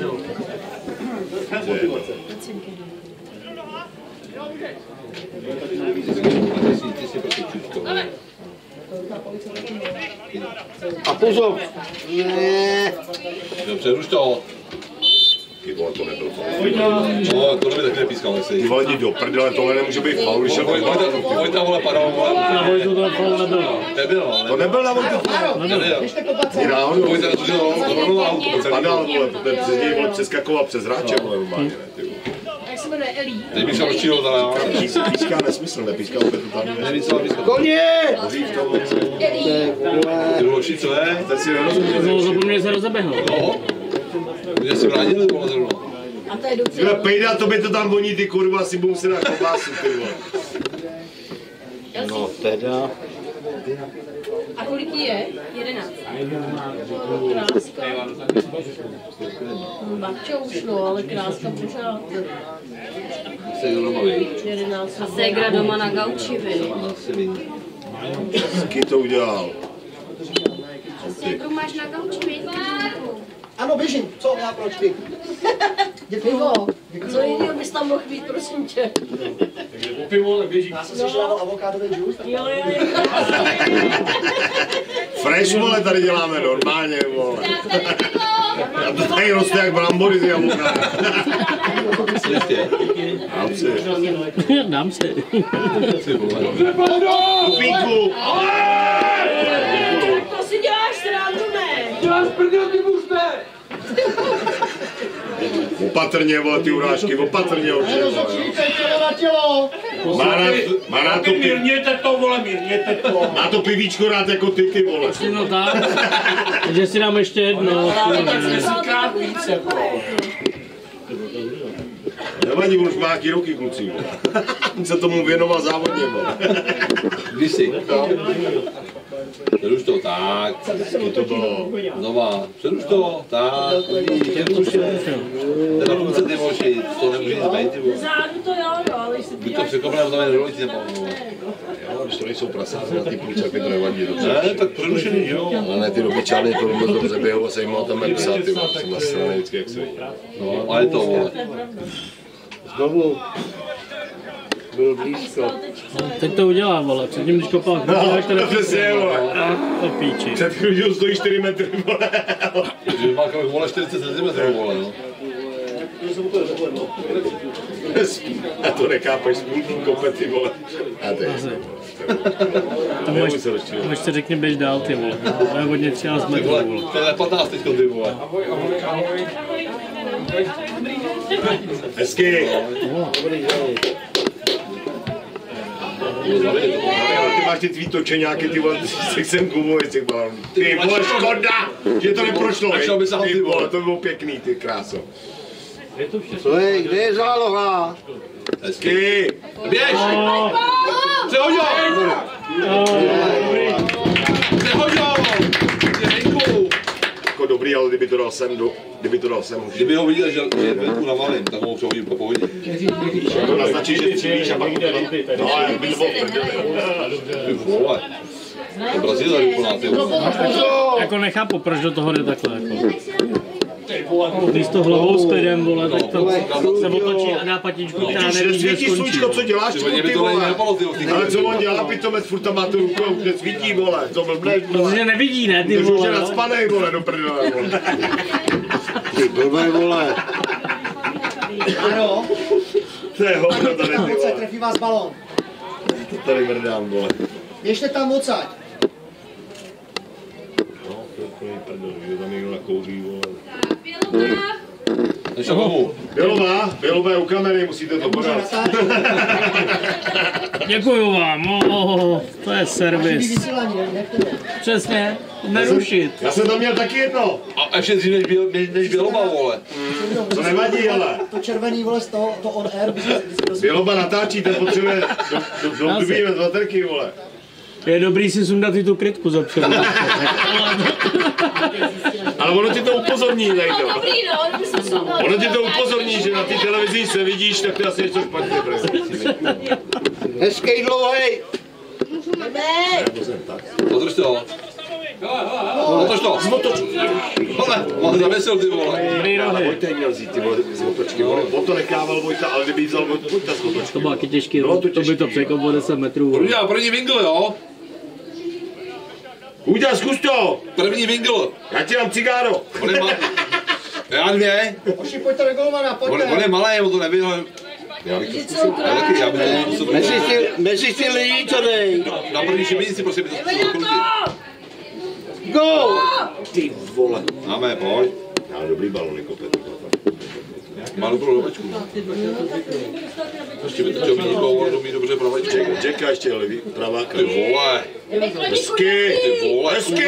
A pozor! Ne. Dobře, ruš to. Ty vole, to nebyl to. No, to by taky nepískal, jestli. Ty vole, jdi do prdele, tohle nemůže být faul, když je to Vojta, vole, padal, vole. Na Vojtu to faul nebyl. Nebyl, no. To nebyl na Vojtu faul. Ty náhodou. Vojta to dělal, to bylo auto. Padal, vole, ten přes něj, vole, přeskakoval přes hráče, vole, normálně, ne, ty vole. Jak se jmenuje Elí? Teď bych se rozčílil, ale Pís- Píská nesmysl, nepíská opět to tam. neví, co mám pískat. Koně! Dřív to, vole. Ty ročí, co je? Teď si nerozumíš. No, zapomněli se rozeběhnout. No. Mě si bránili, vole, zrovna. A to je docela. Tyhle pejda, to by to tam voní, ty kurva, asi budu muset dát klobásu, ty vole. No teda. A kolik jí je? Jedenáct. Kráska. Babča už no, ale kráska pořád. Se jdu doma, vej. Jedenáct. A ségra doma na gauči, vy. Asi vím. Hezky to udělal. Ségru máš na gauči, vy? Ano, běžím. Co? Já proč ty? Děkuju. Co jiného bys tam mohl být, prosím tě? Já jsem si šel na avokádový džus. Jo, jo, jo. Fresh, vole, tady děláme normálně, vole. A to tady roste jak brambory z jablka. Dám si. Dám si. Kupínku. To si děláš srandu, ne? Opatrně, vole, ty urážky, opatrně, oče, vole. Na tělo. Má rád, má rád to, pi- Mírněte to, vole, mírněte to. má to pivíčko rád jako ty, ty vole. No tak. Takže si dám ještě jedno. Třikrát víc, jako. Nevadí, on už má jaký roky, kluci, vole. On se tomu věnoval závodně, vole. Když jsi? Přeruš to, tak. Hezky to bylo. Znova. Přeruš to, tak. Přeruš to. Teda půlce ty moši, to nemůže nic být, ty vole. Zádu to jo, no, ale když se Buď to překopne, nebo tam je rolící nepomůže. Jo, když to nejsou prasáci na ty půlce, jak mi to nevadí. Dobře. Ne, tak přerušený, jo. Ale ne, ty dobyčány to vůbec dobře běhou a se jim tam jak psát, ty vole. Jsem na straně vždycky, jak se vidí. No, ale to, vole. Znovu. Byl blízko. Teď to udělá, vole. Předtím, když kopal, No, to přesně, vole. to píči. Před chvíli stojí čtyři metry, vole. Že má kolik, vole, čtyřicet centimetrů, vole, no. A to nechápeš, spůlky kope, ty vole. A to je To Nebudu můžeš, se rozčívat. můžeš si řekni, běž dál, ty vole. To je hodně třináct Ty metrů, vole, vole. to je patnáct teďko, ty vole. Hezky. Ty máš ty tvý točeňáky, ty vole, ty jsem gumový z těch balonů. Ty vole, škoda, že to neprošlo, Našel by se ho, ty ty vole, vole. to bylo pěkný, ty kráso. Co je, kde je záloha? Hezky. Běž! Přehoď ho! Přehoď ho! Ty Henku! Jako dobrý, ale kdyby to dal sem, do, kdyby to dal sem, už Kdyby ho viděl, že je venku na malým, tak ho přehodím po pohodě. to naznačí, že cílíš a pak to dal. No, jak by to bylo prdele. Ty vole. To je Brazílie tady úplná, ty vole. Jako nechápu, proč do toho jde takhle, jako. Když to hlavou s klidem, vole, tak to se otočí a dá patičku, která Když neví, kde nesvítíš skončí. sluníčko, co děláš, Ty ty vole, mě by to vole? nenapadlo, ty vole. Ale co on dělá, pitomec, furt tam má tu ruku, už nesvítí, vole, to blbneš, vole. Protože nevidí, ne, ty Ty už je vole. nadspanej, vole, do prdele, vole. Ty blbé, vole. Ano. To je hovno tady, ty Moc vole. trefí vás balón. To tady mrdám, vole. Běžte tam odsaď. No, to je úplný prdel, že tam někdo nakouří, vole. Nešel domů. Bělová, Bělová u kamery, musíte to podat. Děkuju vám, oh, to je servis. Vysílání, nechte to. Přesně, nerušit. Já jsem tam měl taky jedno. A ještě dřív než, běl, než, než Běloba, vole. To nevadí, ale. To červený, vole, z toho, to on air, by se vždycky dozvěděl. Běloba natáčí, ten potřebuje do, do, do, do, do baterky, vole. Je dobrý si sundat i tu krytku za předu. Ale ono ti to upozorní, tady to. Dobrý, no, Ono ti to upozorní, že na té televizi se vidíš, tak to asi něco špatně. Hezký dlouhej. Podrž to. Podrž to. Hele, mám zavěsil ty vole. Vojta měl vzít ty vole z otočky. On to nechával Vojta, ale kdyby vzal Vojta z otočky. To bylo taky těžký, no, to, to by to překoplo deset metrů. Budu dělat první vingl, jo? Udělal, zkus to! První vingl. Já ti dám cigáro. On je malý. Já dvě. Hoši, pojďte do golmana, On, pojďte. on je malý, on to nevyhl. Já bych to zkusil. Já taky, já bych nevím, co to Mezi ty, mezi ty lidi to dej. Na první šibenici, prosím, by to zkusil dokončit. Go! Ty vole. Máme, pojď. Já mám dobrý balony, kopet. Má dobrou rovečku. Ještě by to chtěl mít někoho, on umí dobře pravečku. Jacka ještě levý, pravá Ty vole. Hezky. Ty vole. Hezky.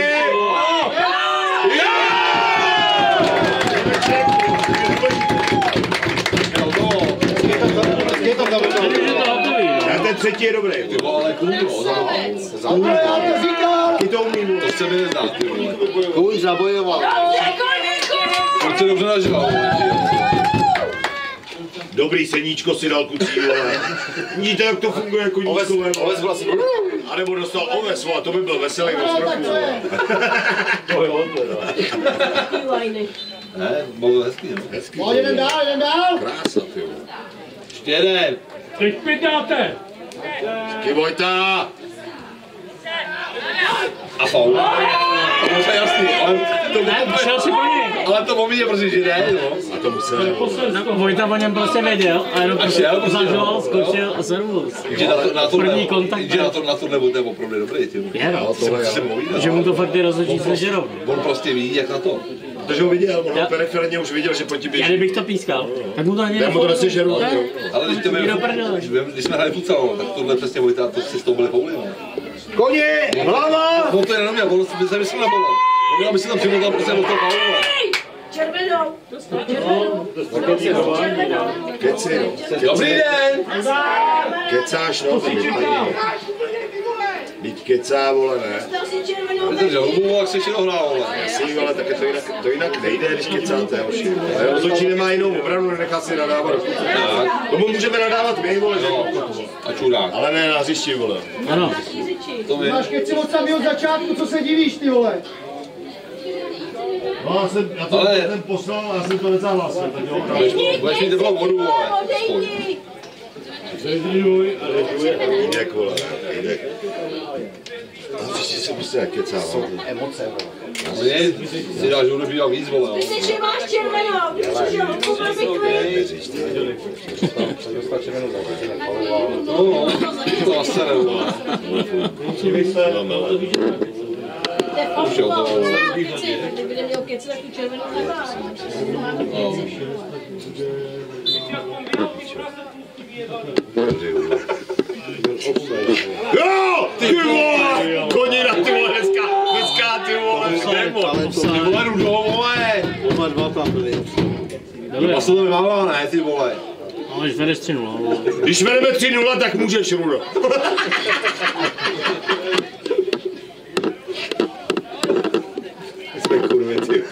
A ten třetí je dobrý. Ty vole, ale kůň, jo, za Taky to umím. To se mi nezdá, ty vole. Kůň zabojoval. On se dobře nažral. Dobrý seníčko si dal kucí, vole. Vidíte, jak to funguje jako nízkové, vole. vlastně. A nebo dostal oves, vole, to by byl veselý do stropu, vole. To je Ne, bylo hezký, jo. hezký. Pojď, jeden dál, jeden dál. Krása, ty vole. Ještě jeden. Teď pytáte! Hezky, Vojta. A faul. To je jasný, ale to Šel si po něj. ale to povídě, prosím, že ne, jo. A to musel. No, Vojta o něm prostě věděl a jenom prostě šel, prostě, zažoval, jo. skočil a servus. Že na to, na to, První kontakt. že na to, na to nebo to je opravdu dobrý, ty. Je, no. Tohle, Se jo. povídá. Že mu to fakt je rozhodčí sežerou. On prostě ví, jak na to. Protože ho viděl, on Já- periferně už viděl, že po ti Já běží. kdybych to pískal, tak mu to ani Já mu to nesežeru. Ne? Ale když to Jdi do byl, prdele. když, byl- když jsme hráli futsal, tak tohle přesně Vojta, to si s tou byli fouly, no. Koni! Hlava! On to je neměl, on by se myslel na bola. On měl, aby si tam přimotal prostě do toho faulu. Červenou. Červenou. Červenou. Keci, no. Dobrý den! Kecáš, no, to mi padí. Teď kecá, vole, ne. Dal si červenou. Vydržel hubu, jak se ještě dohrál, vole. Jasný, ale také to jinak, to jinak nejde, když kecáte, hoši. Ale rozhodčí nemá jinou obranu, nenechá si nadávat. Tomu můžeme nadávat my, vole, že? A čurák. Ale ne na hřišti, vole. Ano. To vím. Máš keci od samého začátku, co se divíš, ty vole? No, já jsem, já to Ale- ten poslal, a já jsem to nezahlásil, tak jo. Budeš, budeš mít teplou vodu, vole. Aspoň. Jídek, vole, jídek. A příště se prostě nekecá, vole. A mě si dáš vodu pít a víc, vole. jo. Myslíš, že máš červenou. Myslíš, že ho koupil klid. Neříš, ty. No, no, to asi ne, vole. To je Už jo, to vole. Kdyby neměl keci, tak tu červenou nedá. Jo, ty vole, konina, ty vole, dneska, dneska, ty vole, Ty vole, Rudo, vole. Oba dva tam byli. Dobře, A se to vymávala, ne, ty vole. ale když vedeš tři nula. Když vedeme tři nula, tak můžeš, Rudo. Jsme kurvy, ty.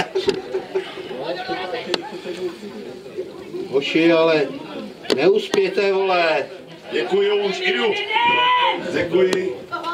Hoši, ale neuspějte, vole. Děkuji, už jdu. Děkuji.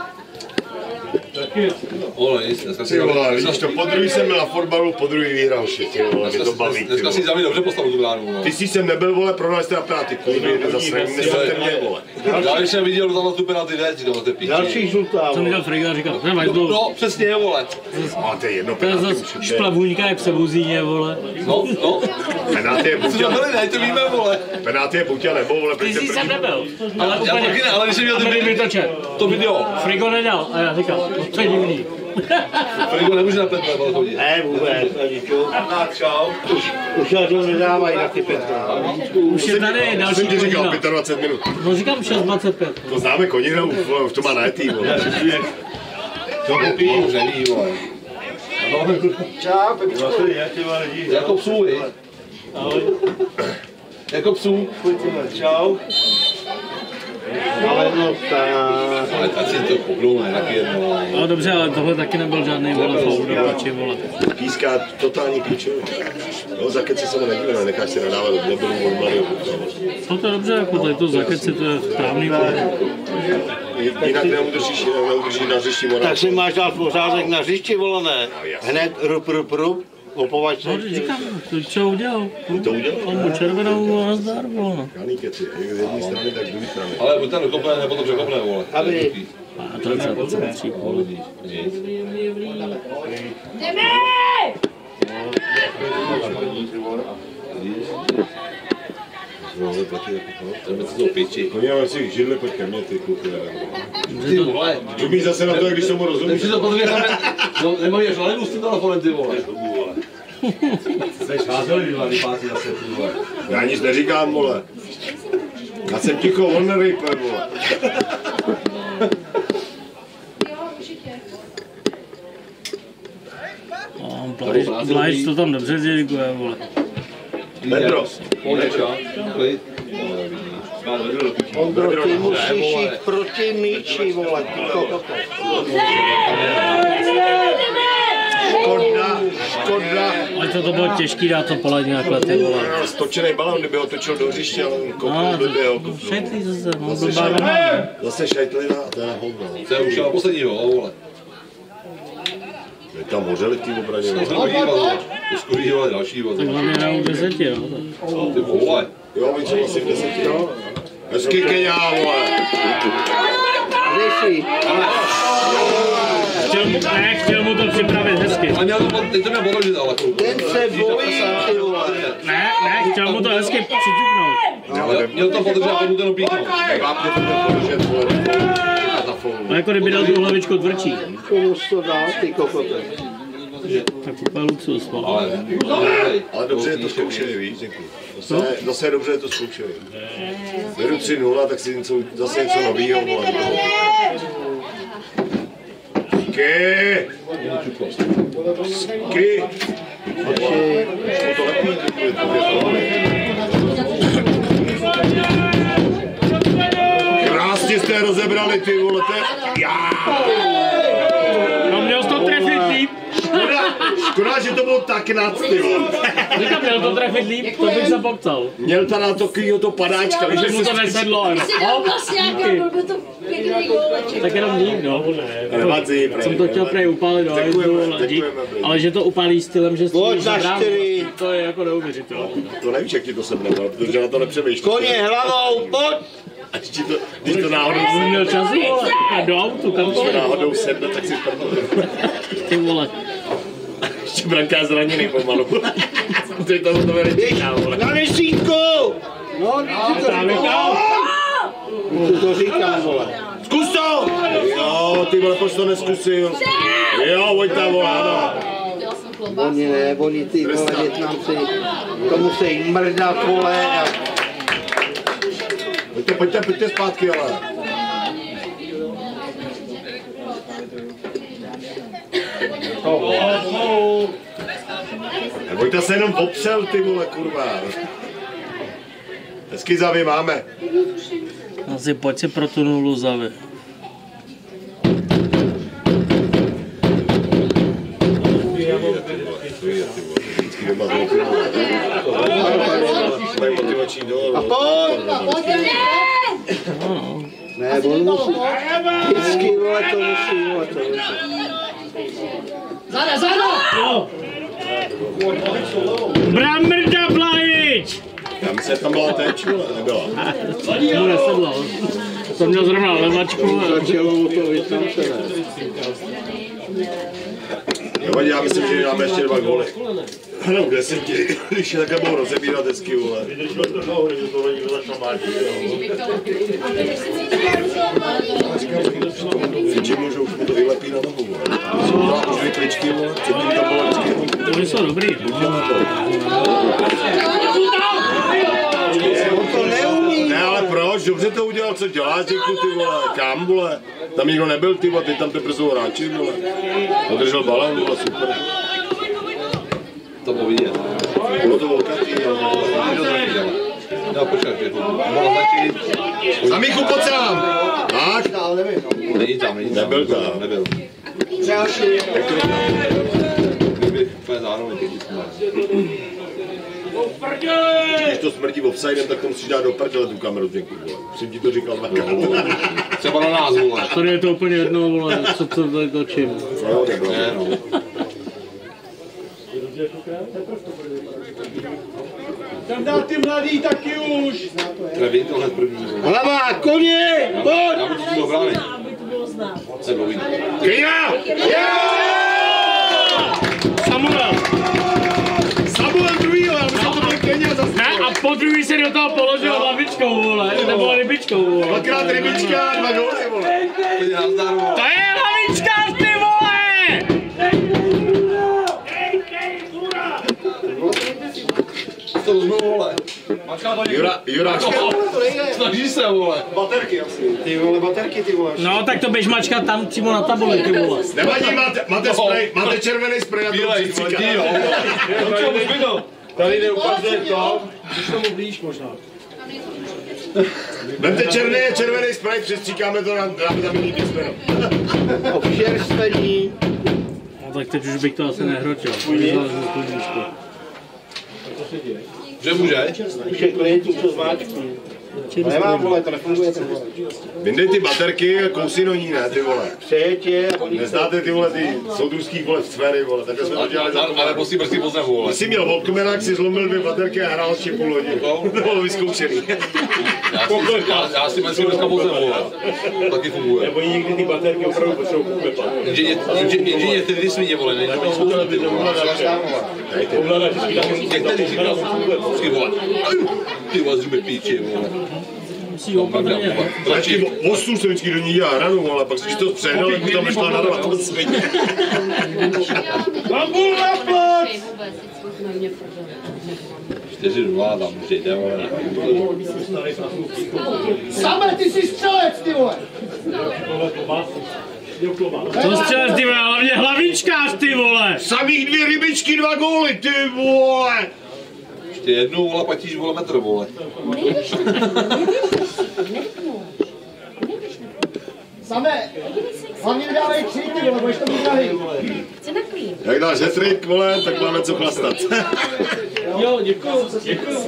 Vole, nic, dneska si Ty vole, vidíš to, po druhý jsem byl na fotbalu, po druhý vyhrál vše, ty vole, mě to baví, ty Dneska si vole. za mě dobře postavil tu bránu, no. Ty jsi sem nebyl, vole, prodali jste na penalty, kurvy, jeden za svým, nesete mě, vole. Já když jsem viděl tam na tu penalty, ne, říkal, to je píči. Další žlutá, Jsem vole. viděl Frigla a říkal, ne, máš No, dlouho. no, přesně, vole. Ale to je jedno, To je penalty zase už je. šplavůňka jak v Sebuzíně, vole. No, no. Penalty je Co buď to a byli, ne, to víme, vole. penalty je buď a nebo, vole, Ty pojďte jsi sem první. nebyl, ale Já taky úplně. ne, ale když jsem měl A ty byli video, vytočen. to video. Frigo nedal a já říkal, no to je divný. Frigo nemůže na pentle vole chodit. Ne, vůbec, ani čo. Tak, čau. Už na to nedávají na ty Petra. Už je tady další Jsem ti říkal konina. dvacet pět minut. No říkám šest dvacet pět. To známe koninu, vole, už to má najetý, vole. To koupí. Už neví, vole. Čau, Pepičku. Jako psů, viď? Jako psů. Čau. Ale no tak. Ale tak si to poknou, ne, taky jedno. No dobře, ale tohle taky nebyl žádný vole foul, dobači vole. Píská totální píčově. No, za keci se mu nedíle, necháš si nadávat do debilů od mladého kluka. No to je dobře, jako tady to za keci, to je správný vole. Jinak neudržíš, neudrží na hřišti morálku. Tak si máš dát pořádek na hřišti, vole, ne? Hned rup, rup, rup, opovač se. No říkám, to čo udělal? To udělal? On mu červenou a nazdar, vole. Žádný keci, jak z jedné strany, tak z druhé strany. Ale buď ten dokopne, nebo to překopne, vole. Aby. A to je celé tři. Jdeme! No, ale taky jako to. Jdeme si to piči. Oni ale si židli, pojď ke mně, ty kluky. Ty vole. Umí zase na to, když tomu rozumíš. Ty si to podvěř, no nemají žádnou s tím telefonem, ty vole. Jsi házel, když pásí zase, ty vole. Já nic neříkám, vole. Já jsem ticho, on nerejpe, vole. Blajš to tam dobře děkuje, vole. Bedros. Ondro, ty musíš jít proti míči, vole, ty kokot. Škoda, škoda. Ale to, to bylo těžký dát to pole nějakhle, ty vole. Stočený balon, kdyby ho točil do hřiště, ale on kopnul, by ho kopnul. Šajtlí zase, no, Zase blbá rovná. Zase šajtlina a to je na hovno. To je už na posledního, vole. Je tam hořeli v té obraně. To skurývali další, vole. Tak hlavně na U deseti, jo. Ty vole. Jo, víš, co asi v deseti. Hezky Keňá, vole. Řeší. Chtěl mu, ne, chtěl mu to připravit hezky. Ale měl to, teď to měl podložit, ale kluku. Ten se bojí, ty vole. Ne, ne, chtěl mu to hezky přiťuknout. Ale měl to podložit a potom ten opíknout. Nevápně to měl podržet, vole. Na foulu. No jako kdyby dal tu hlavičku tvrdší. Komu to dál, ty kokote. Tak úplně luxus, vole. Ale, Ale dobře je to zkoušeli, víš, děkuji. Zase, zase je dobře je to zkoušeli. Beru tři nula, tak si něco, zase něco novýho, vole. Díky! Díky! To lepí, děkuji, to je krásně jste rozebrali, ty vole, to je... Já! No měl jsi to trefit líp. Škoda, škoda, že to bylo tak nad, ty vole. Říkám, měl to trefit líp, to bych se popcal. Měl tam na to kýho to padáčka, víš, Že mu to nesedlo, ale. Tak jenom líp, no. Nevadí, Jsem to chtěl prej upálit do hajzlu, ale že to upálí stylem, že Pojď na čtyři. to je jako neuvěřitelné. To nevíš, jak ti to sebne, protože na to nepřemýšlíš. Koně hlavou, pojď. A když, to, když to náhodou, Jsi měl čas, vole, a do autu, kam to když to je? náhodou sedne, tak si prdele. Ty vole. Ještě branká zraněný pomalu. Teď to to neříká, vole. Na desítku! No, ty to Právě tam. Ty to říkám, vole. Zkus to! Jo, ty vole, proč to neskusil? Jo, pojď tam, vole, ano. Oni ne, oni ty vole Větnamci, to musí mrdat, vole. A... Pojďte, pojďte, pojďte zpátky, ale. Nebojte se jenom popřel, ty vole, kurva. Hezky Zavy máme. Asi pojď si pro tu nulu, Zavy. Vždycky doma velký. Mají motivační dole. A pojď! Ne, on musí. Vždycky, vole, to musí, vole, to musí. Zada, zada! Bramrda Blajič! Já myslím, že tam byla teč, vole, nebyla. Mu nesedlo. To měl zrovna levačku. Začalo mu to Větnamce, ne? Nevadí, já myslím, že máme ještě dva góly. No, v deseti, když je takhle budou rozebírat hezky, vole. Fidži můžou, už mu to vylepí na nohu, vole. Už dvě kličky, vole, předtím tam bylo vždycky. Oni jsou dobrý. Ne, ale proč? Dobře to udělal, co děláš, řeknu, ty vole, kam, vole? Tam nikdo nebyl, ty vole, ty tam teprve jsou hráči, vole. Podržel balón, vole, super. To bylo vidět. Bylo to volkatý, jo. No, počkej, že to mohla začít. Za Michu, pojď sám! Tak? Není tam, není tam. Nebyl tam. Nebyl. Přehašli. Kdyby úplně zároveň teď jsme. Když to smrdí offsidem, tak to musíš dát do prdele tu kameru, děku, vole. Jsem ti to říkal dvakrát. Třeba na nás, vole. Tady je to úplně jedno, vole, co to tady točím. No, nebylo. Ne, no. Tam dál ty mladý taky už. Trevín tohle první. Hlava, koně, pojď! Já bych to brány. Aby to bylo znát. Se bojí. Kejna! Samuel! Samuel druhýho, já myslím, že to byl Kejna zase. Ne, a po druhý se do toho položil hlavičkou, vole, nebo rybičkou, vole. Dvakrát rybička, dva góly, vole. Pojď nazdar, vole. To je hlavička, ty vole! To znovu, vole. Jura, Jura, Snaží se, vole. Baterky asi. Ty vole, baterky ty vole. No, tak to běž mačka tam přímo na tabuli, ty vole. nevadí, máte, máte spray, máte červený spray na to Bílej, přistříkat. vadí, jo. Tady neukazuje to. Když tomu blíž možná. Vemte červený a červený spray, přestříkáme to, dáme tam jiný písmeno. Občerstvení. No, tak teď už bych to asi nehrotil. Že může? Už je klientů, co zmáčknu. Nemám, vole, to nefunguje. To, vole. Vyndej ty baterky a kousí do ní, ne, ty vole. Přejet je a oni... Neznáte ty vole, ty soudružských vole sféry, vole, takhle jsme to dělali za Ale musí brzy poznat, vole. Ty jsi měl Volkmenák, si zlomil dvě baterky a hrál ještě půl hodiny. To bylo vyzkoušený. Já si, já, já si myslím, že dneska poznat, vole. Taky funguje. Nebo někdy ty baterky opravdu potřebují koupepat. Inženýr ty ty svině, vole, nejde to skutečně, ty vole. Jak tady říkal, vždycky, vole. Ty vole, zruby píči, vole. Musí opatrně. Taky osům se vždycky do ní dělá ranu, ale pak když to přehnal, tak mu tam nešla narvat to svině. Mám půl na plot! čtyři nula, tam už jde, vole. Same, ty jsi střelec, ty vole! To střelec, ty vole, hlavně hlavičkář, ty vole! Samých dvě rybičky, dva góly, ty vole! Ještě jednou, vole, patíš, vole, metr, vole. Same, hlavně dávej tři, ty vole, budeš to mít drahý. Chci naklít. Jak dáš hetrik, vole, tak máme co chlastat. Jo, děkuju, děkuju.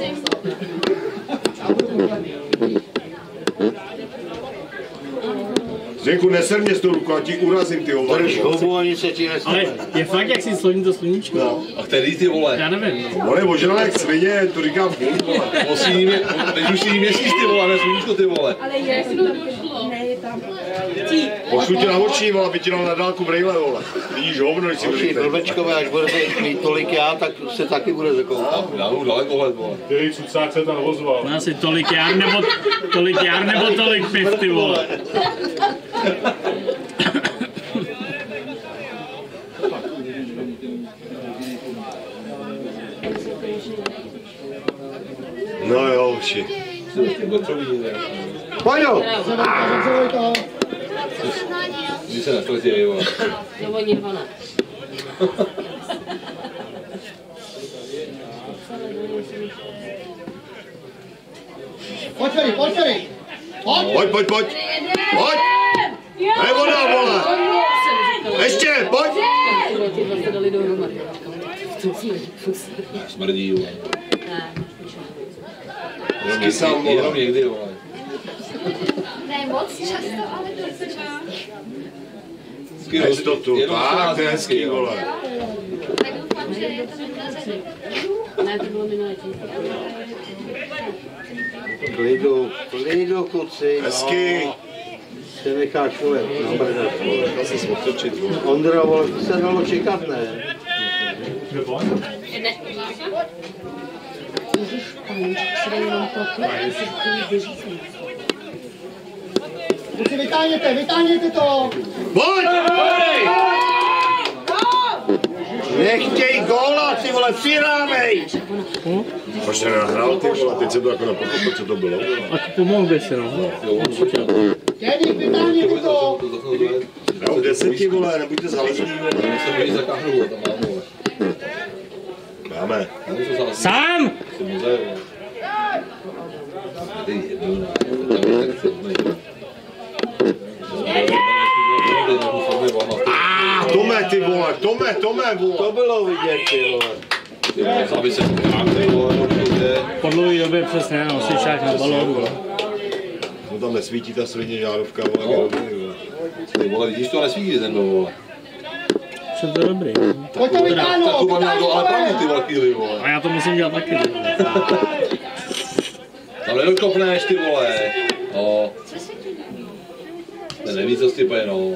Zdenku, neser mě s tou rukou, a ti urazím, ty vole. Drž hubu, ani se ti Ale nestane. je fakt, jak si sloní to sluníčko. No. A který ty, vole? Já nevím. On je ožralý jak svině, to říkám furt, vole. Osmý mě, teď už jiný měsíc, ty vole, ne sluníčko, ty vole. Ale jak to došlo? Ne, je tam. Pošlu tě na očí, vole, aby ti dal na dálku brejle, vole. Vidíš hovno, když si Oči brejte. blbečkové, až budete mít tolik já, tak se taky bude zakoupat. Já mu daleko hled, vole. Který cucák se tam ozval. Má asi tolik jár nebo, tolik jár nebo tolik piv, ty vole. No jo, uši. Pojď jo! Zavřeli to. Když se nestletí, vole. No oni dva ne. Pojď, Ferry, pojď, Ferry. Pojď. Pojď, pojď, pojď. Pojď. Hej, voda, vole. Ještě, pojď. Ty dva se dali dohromady. To smrdí. Smrdí, vole. Ne. Vždycky sám, Jenom vole. někdy, vole. Ne moc často, ale docela. Vždycky Hej, to tu, jenom tak, čtrnáct to je hezký, vždycky, vole. Tak doufám, že je to vyplazený. Ne, to bylo minulé týdny. Klidu, klidu, kuci, Hezky. no. Se necháš vole, no brdat, vole. Chtěl jsi se otočit, vole. Ondra, vole, to se dalo čekat, ne? Ne, Ježiš, paníčku, si dej jenom to, ty si chtějí běží se. Kluci, vytáhněte, vytáhněte to. Pojď. Nechtěj góla, ty vole, přirámej! Proč tě nenahrál, ty vole, teď jsem to jako nepochopil, co to bylo. Ať pomohl by si, no. Děník, vytáhněte to. Já už deseti, vole, nebuďte zalezlí, vole. Se bojí za káhnu, vole, tam mám, vole. Máme. Já nejsem zalezlý. Sám! Jsem muzej, vole. A Tome, ty vole, Tome, Tome, vole. To bylo vidět, ty vole. Ty vole, záby se ty vole, Po dlouhé době přesně, no, si šák na balónu. No tam nesvítí ta střední žárovka, vole, No. dobrý, vole. ty vole, vidíš to nesvítí ten vole. Vše to dobrý. Pojď to vytáhnout, Taková měla to ale pravý vytáhnout. ty vole chvíli vole. A já to musím dělat taky. Tam nedokopneš ty vole. No. Ten neví co stype, no.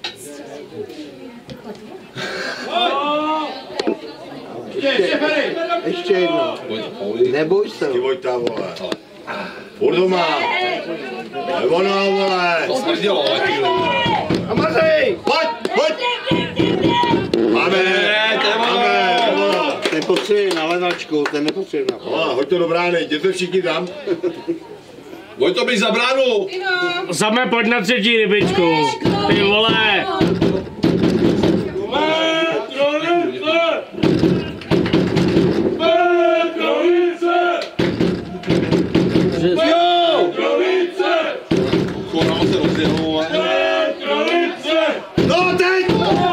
Ještě jedno. Pojď, pojď. Neboj se. Ty Vojta, vole. Furt ho má. Nebo no, vole. To smrdělo, ale chvíli. A Mařej! Pojď, pojď. Máme, máme, vole. Ten potřebuje na levačku, ten nepotřebuje na Vole, hoď to do brány, jděte všichni tam. Pojď to běž za bránu. Zame, pojď na třetí rybičku. Ty vole. Kora se rozdělou. No teď!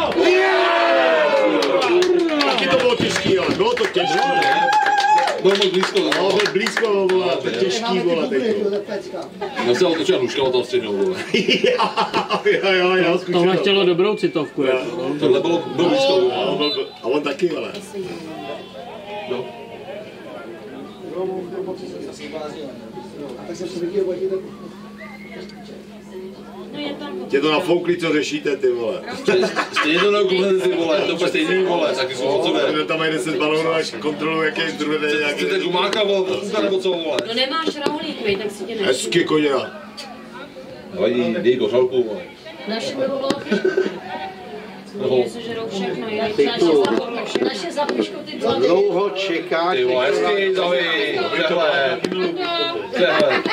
Taky to bylo těžký, ale bylo to těžký. Bylo moc blízko. No, No, byl blízko, vole, to je těžký, vole, teď to. já se otočil nůžka, tam střednou, vole. Jo, jo, jo, Tohle zkušenost. chtělo dobrou citovku. Jako. Tohle bylo, bylo blízko. A on byl- A on taky, ale. No. Tak jsem se viděl, pojďte. No je tam. Tě to nafoukli, co řešíte, ty vole. Stejně to neukupnete ty vole, to bude stejný vole, taky jsou moc sebe. Kde tam mají deset balónů, až kontrolují, jaký je druhý den, nějaký... Chcete gumáka, vole, to nebo co, vole. No nemáš rohlík, vej, tak si tě nechci. Hezky, koněra. Vadí, dej kořalku, vole. Naše by bylo No. Oni se žerou všechno, je naše započko, naše započko, ty dva. Dlouho čekáš. Ty vole, hezky, Zoe, přehled, přehled.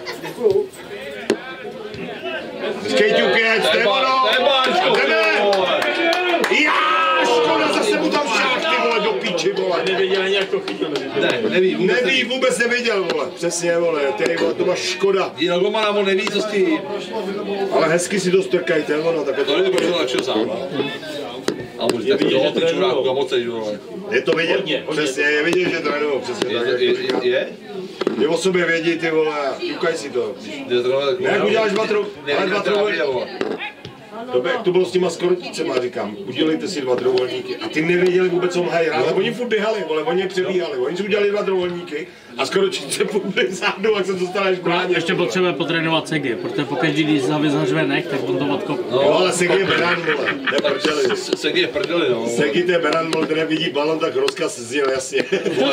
Skejťuky, to je ono! Nebáčko, ty Jdeme! vole. Já, škoda, zase mu tam šák, ty vole, do píči, vole. Nevěděl ani jak to chytnout. Ne, neví, vůbec Neví, vůbec nevěděl, vole. Přesně, vole, ty vole, to má škoda. Jdi na Gomana, on neví, co s tím. Ale hezky si to strkajte, ono, tak To je protože našel sám. A můžete tak toho, ty čuráku, a moc seš, vole. je to vidět, přesně, je vidět, že trénují, přesně Je, tak, je, jak to je, říkám. je? Je o sobě vědí, ty vole, ťukaj si to. Je to tak, Ne, jak uděláš dva trou, ale dva terapie, trou, vole. to, by, to bylo s těma skorotícema, říkám, udělejte si dva trojuhelníky. A ty nevěděli vůbec, co mají hrát, ale oni furt běhali, vole, oni je přebíhali, oni si udělali dva trojuhelníky a skorotíce furt byli vzadu, jak se dostaneš k bráně. Ještě potřebuje potrénovat Segy, protože pokaždý, když zavi zařve nech, tak on to odkopne. Jo, ale Segi je beran, vole, neprdeli. Segi je v prdeli, no. Segi to je beran, vole, který vidí balon, tak rozkaz zněl jasně.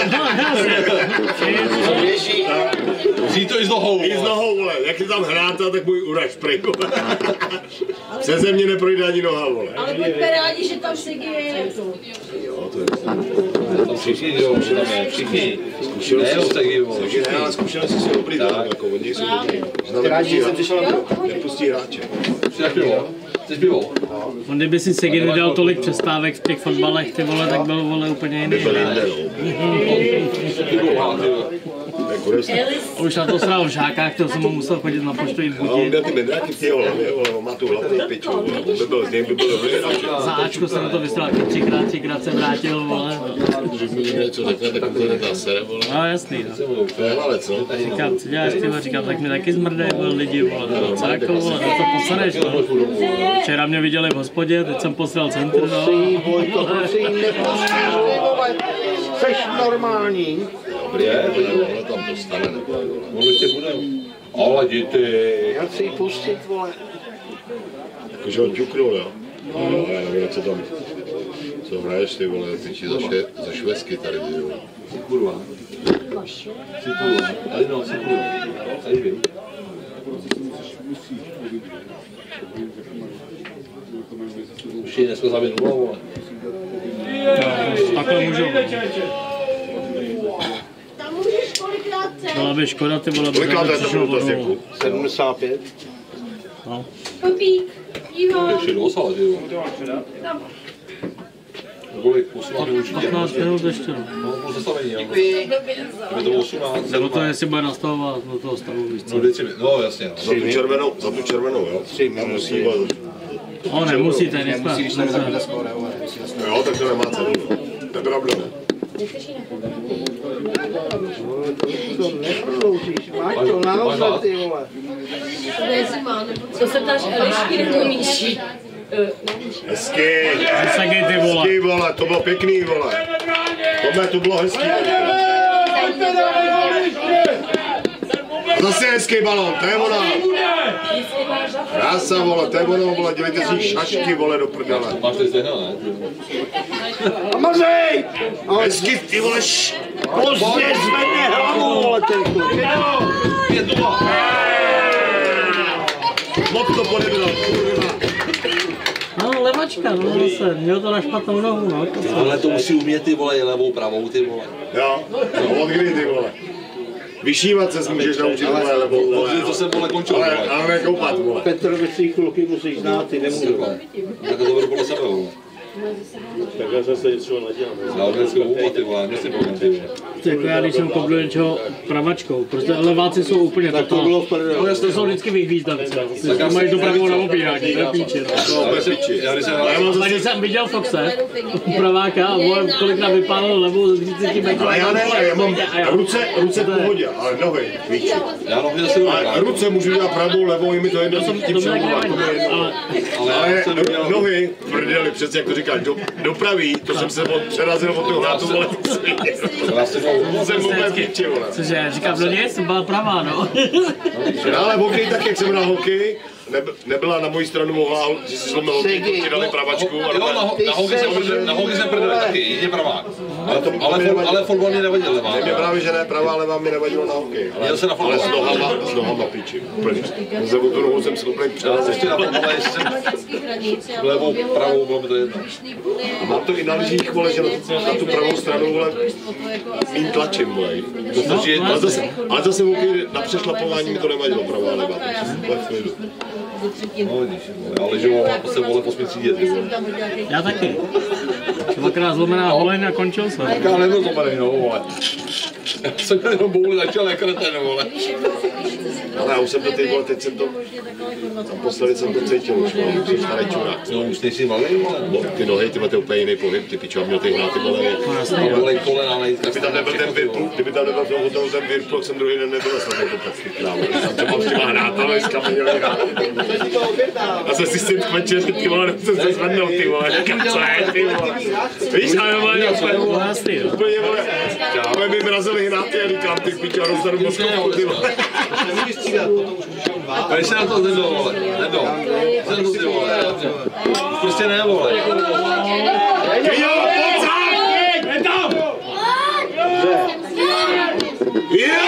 Vzí to i s nohou, I s vole. nohou, vole, jak je tam hráta, tak můj uraž pryč, vole. Přeze mě neprojde ani noha, vole. Ale buďme rádi, že tam Segi je. Jo, to je Tam všichni, jo, že tam je, všichni. Ne, jo, Segi, vole. Segi ne, ale zkušenosti jsou dobrý, tak, jako od nich jsou dobrý. Rádi jsem přišel na nepustí hráče. Chceš pivo? Chceš pivo? On kdyby si Segy nedal tolik přestávek v těch fotbalech, ty vole, tak byl vole úplně jiný. Byl jinde, no. Pivo, ty vole. Jako jest. A už na to srál v žákách, to jsem mu musel chodit na poštu jít A on budit. měl ty medráky v té hlavě, vole, on má tu hlavu v piču, vole, on by byl, z něj by byl dobrý hráč. Za Ačko jsem na to vystřelil taky třikrát, třikrát se vrátil, vole. Když mi někdo něco řekne, tak to je sere, vole. No jasný, no. To je hlavec, no. Říkám, co děláš ty, vole? Říkám, tak mi taky zmrdej, vole, lidi, vole, no, co jako, vole, no to posereš, no. Včera mě viděli v hospodě, teď jsem posral centr, no. Vojto, prosím, nepustí, vole. Seš normální. Dobrý, vole, tam dostane, nebo, vole. On ještě bude. Ale děti. Já chci ji pustit, vole. Jakože on ťuknul, jo. No, já nevím, co tam, co hraješ, ty vole, piči za, še, za švesky tady, ty vole. Si kurva. Si kurva. Ale no, si kurva. Tady vím. Už je dneska za minulou, vole. Takhle můžou. Tam můžeš kolikrát Byla by škoda, ty vole, Kolikrát aby je to přišlo bylo to vodou. zjevku? sedmdesát pět. No. Popík, Ivo. Už je dosala, ty vole. Kolik? osmnáct určitě. patnáct minut ještě. No, bylo zastavení, jo. Děkuji. Je to osmnáct. Nebo to jestli bude nastavovat do toho stavu víc. No, vždycky, no jasně. No. Za tu červenou, za tu červenou, jo? Tři musí. O, nemusíte, nejsme. Jo, tak to nemá cenu. To je pravda. Máš to na noze, ty vole. To se ptáš Elišky nebo Míši? Hezky. Hezky, ty vole. Hezky, vole, to bylo pěkný, vole. Tohle to bylo hezký. Zase hezký balón, to je ona. Krása, vole, to je ono, vole, dělejte si šašky, vole, do prdele. Máš tady stejná, ne? A mazej! Hezky, ty vole, š... Pozdě zvedne hlavu, vole, ten kluk. Pět nula. Moc to podebral, kurva. No, levačka, no zase, měl to na špatnou nohu, no. Ale to musí umět, ty vole, levou, pravou, ty vole. Jo, no od kdy, ty vole. Vyšívat se můžeš naučit, vole, levou, vole. To se, vole, končilo, Ale, vole. ale nekoupat, vole. Petrovi svých kluky musíš znát, ty nemůžu. Tak to bude podle sebe, vole. Takhle jsem se něco nedělal. Já už dneska umat, ty vole, mě si povím, ty vole. Jako já, když jsem kopl do něčeho pravačkou, prostě leváci jsou úplně Tak to bylo v prdeli. No, to jsou vždycky vyhvízdavci, ty mají to pravou na opírání, to je píči. No, bez piči. Já když jsem A když jsem viděl Foxe, praváka, a vole, kolikrát vypálil levou ze třicet metrů. Ale já ne, já mám ruce, ruce v pohodě, ale nohy, víš. Já nohy zase dobrá. Ale ruce můžu dělat pravou, levou, je mi to jedno, jsem tím přemluvat. Ale nohy, prdeli, přece jak to říkáš, do, dopraví, to jsem se přerazil od toho hrátu, vole. Jsem úplně píči, vole. Cože, říkám, no nic, byla pravá, no. No ale hokej, tak jak jsem hrál hokej, nebe, nebyla na moji stranu mohla, že si slomil hokej, ti dali pravačku. Jo, na, ho, na hokej jsem prdel, na hokej jsem prdel taky, jedině pravák. Ale, to, ale, for, ale fotbal mě nevadil levá. Mě právě, že ne pravá, levá mi nevadilo na hokej. Ale, Jel se na fotbal. ale s nohama, s nohama píči, úplně. Za tu nohu jsem schopný přerazit. Ještě na fotbal, jestli jsem levou, pravou, bylo mi to jedno. A mám to i na lyžích, vole, že na tu, na tu pravou stranu, vole, mým tlačím, vole. No, Ale zase, ale zase hokej na přešlapování mi to nevadilo, pravá, levá. No vidíš, já lyžoval a se vole posmí třídě, ty vole. Já taky. Dvakrát zlomená holeň a končil jsem. Já nebyl zlomený, no vole. Já jsem měl jenom bouli začal jak kreten, vole. Ale já už jsem to ty vole, teď jsem to, naposledy jsem to cítil, už mám, už jsem starý čurák. No už nejsi malý, vole. Bo, ty nohy, ty máte úplně jiný pohyb, ty pičo, a měl ty hnát, ty vole. Vole kolena, nejít. Kdyby tam nebyl ten virpl, kdyby tam nebyl v hotelu ten virpl, jsem druhý den nebyl snad jako pecky krávo. Jsem mám s těma hnátama, dneska mě měli hrát. A jsem si s tím kvečeři, ty vole, jsem se zvednul, ty vole, říkám, co je, ty vole. Víš, a já mám úplně, vole, úplně by mrazili hnáty a říkám, ty pičo, a rozdanu mozkovku, ty vole. Ale se na to nedol, vole, nedol. Jsem to ty vole, už prostě ne, vole. Jo, pojď sám! Je tam! Jo!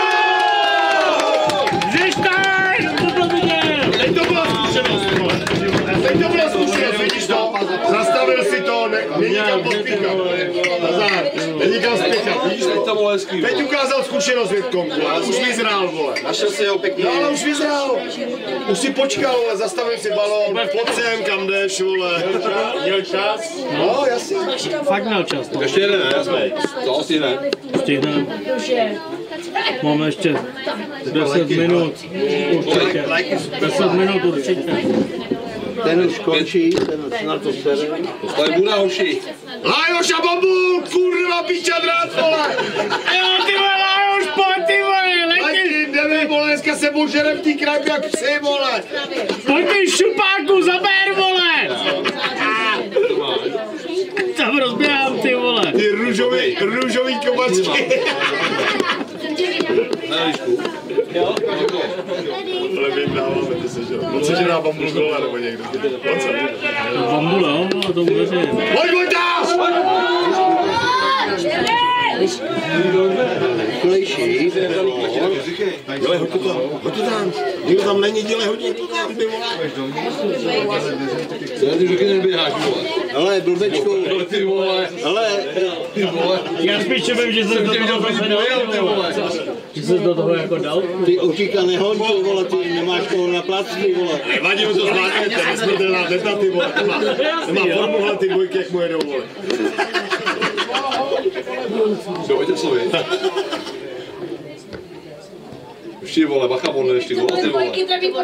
Zjištaj! Co to viděl? Teď to byla zkušenost, vole. Teď to byla zkušenost, vidíš to? Zastavil si to, ne, není kam pospíchat. Nazár, není kam spěchat, vidíš to? Teď ukázal zkušenost Větkongu, ale už vyzrál, vole. Našel si ho pěkně. No ale už vyzrál. Už si počkal, vole, zastavil si balón, pojď sem, kam jdeš, vole. Měl čas? No, jasně. Fakt měl čas, no. Ještě jeden, ne? To asi ne. Stihneme. Máme ještě deset minut. Určitě. deset minut určitě. Ten už končí, ten snad to sere. To je buda, hoši. Lajoš a bombu, kurva, piča drát, vole. Jo, ty vole, Lajoš, pojď, ty vole, letí. Jdeme, vole, dneska se božerem v tý krajbě jak psy, vole. Pojď ty šupáku, zaber, vole. Tam rozběhám, ty vole. Ty růžový, růžový kopačky. Na výšku. Jo? Ale my jim dáváme, ty sežel. On sežerá bambul gola nebo někdo. On se Bambule, jo, ale to bude si. Pojď, pojď, dáš! Rychlejší. Dělej, hoď to tam, hoď to tam. Nikdo tam není, dělej, hodně to tam, ty vole. Co ty řeky neběháš, vole? Ale blbečku. Ty vole. Ale Ty vole. Já spíš vím, že jsem do toho zase dal, ty vole. Že jsi do toho jako dal. ty utíka nehoď, ty vole, ty nemáš koho na plac, ty vole. Nevadí, to zvládnete, nesmrtelná teta, ty vole. Nemá, nemá formuhle ty dvojky, jak mu jedou, vole. Co, pojďte slovi. Ještě vole, bacha, vole, ještě gola, ty vole.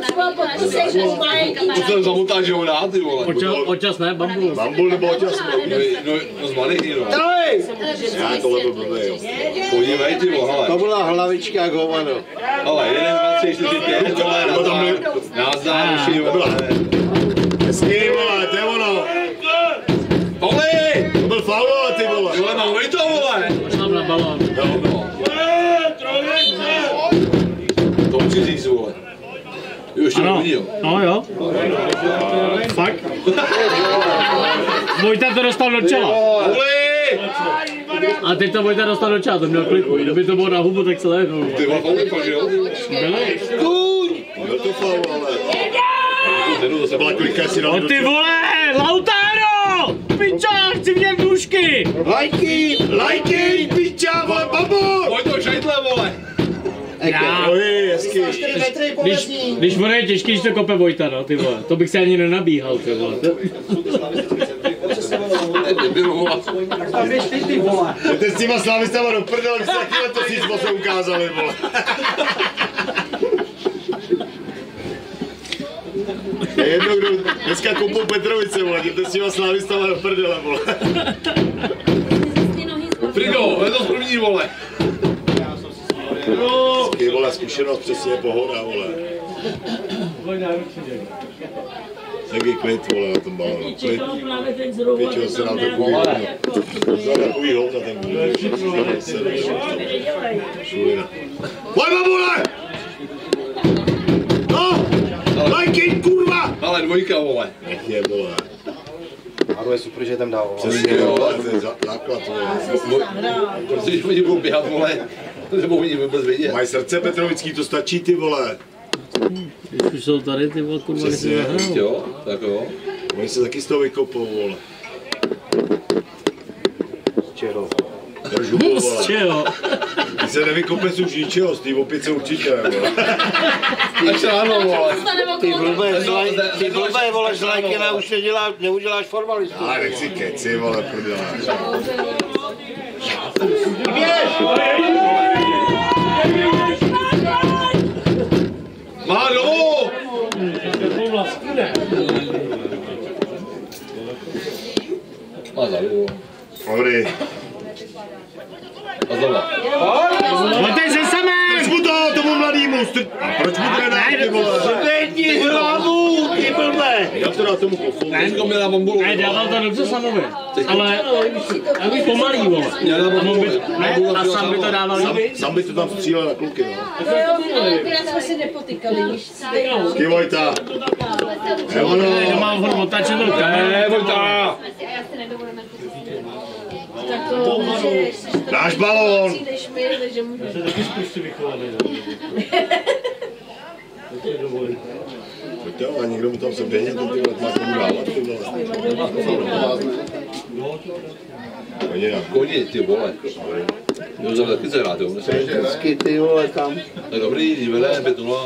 To jsem zamutá, že ho dá, ty vole. Očas, očas ne, bambul. Bambul nebo očas, No, no, no z malých, no. Dej! já tohle byl blbý, jo. Podívej, ty vole, hele. To byla hlavička jak hovado. Ale jeden, dva, tři, čtyři, pět, vole, nazdár. Nazdár, už vole. Hezký, vole, to je ono. Poli! To byl faul, vole, ty vole. Vole, malovi to, vole. Šlám na balón. No, no. To musí říct, vole. Jo, ještě Ano, nevidí, jo. no jo. Fakt. Vojta to dostal do čela. Poli! A teď to Vojta dostal do čela, to měl kliku. Kdyby to bylo na hubu, tak se lehnul. Ty vole, faul vypal, že jo? Byli. Byl to faul, ale. Zenu zase Byla klika, si dal No do ty vole, Lautaro! Pičo, chci vidět nůžky! Lajky! Lajky, piča, vole, babo! Pojď to šejtle, vole. Já, Oj, hezký. když, když ono je těžký, když to kope Vojta, no ty vole. To bych se ani nenabíhal, ty vole. Tam běž ty, ty vole. Jdete s těma slávistama do prdele, vy jste taky letos nic moc ukázali, vole. Je jedno, kdo dneska koupou Petrovice, vole, jděte s těma slávistama do prdele, vole. Frigo, je to z první, vole. Hezký, vole, zkušenost přesně je pohoda, vole. Taky klid, vole, na tom balonu. Klid. Pěčo se nám takový hovno. Za takový hovna ten bude. Šulina. Pojď, babule! No! Lajky, kurva! Ale dvojka, vole. Nech je, vole. Áro je super, že tam dal. Přesně, vole, to je základ, vole. Protože oni budou běhat, vole. Nebo oni vůbec vědět. Mají srdce Petrovický, to stačí, ty vole. Když už jsou tady, ty vole, kurva, Přesně. když se zahrajou. Jo, tak jo. Oni se taky z toho vykopou, vole. Čeho? Držu, vole. Z čeho? Ty se nevykopeš už ničeho, z té opice určitě, vole. Až ráno, vole. Ty blbé, zlaj, ty blbé, vole, z lajkina už nedělá, neuděláš formalistu. Ale nechci keci, vole, prdele. Má domů! Má zaru. Dobrý. A znova. Pojďte se samé! Proč mu to, tomu mladýmu? str- A proč mu to nedá, ty vole? Zvedni hlavu, ty blbé. Já to dá tomu kofu. Teďko mi na bambulu. Ne, dával to dobře samovi. Ale pomalý, vole. Já na A, on by, bambulu. ne, a sám by to dával Sam, líp. sam by to tam střílel na kluky, no. Akorát jsme si nepotykali, víš? Ty Vojta. Je ono. Ne, nemám ho otačenou Ne, kameru. Vojta! Tak to můžeš. Dáš balón. Přijdeš mi, takže můžeš. Pojďte, a někdo mu tam se běhne, ten ty vole, má komu dávat, ty vole. Oni na Koni, ty vole. Jo, za taky se rád, jo. Vždycky ty vole tam. To je dobrý, divele, pět nula.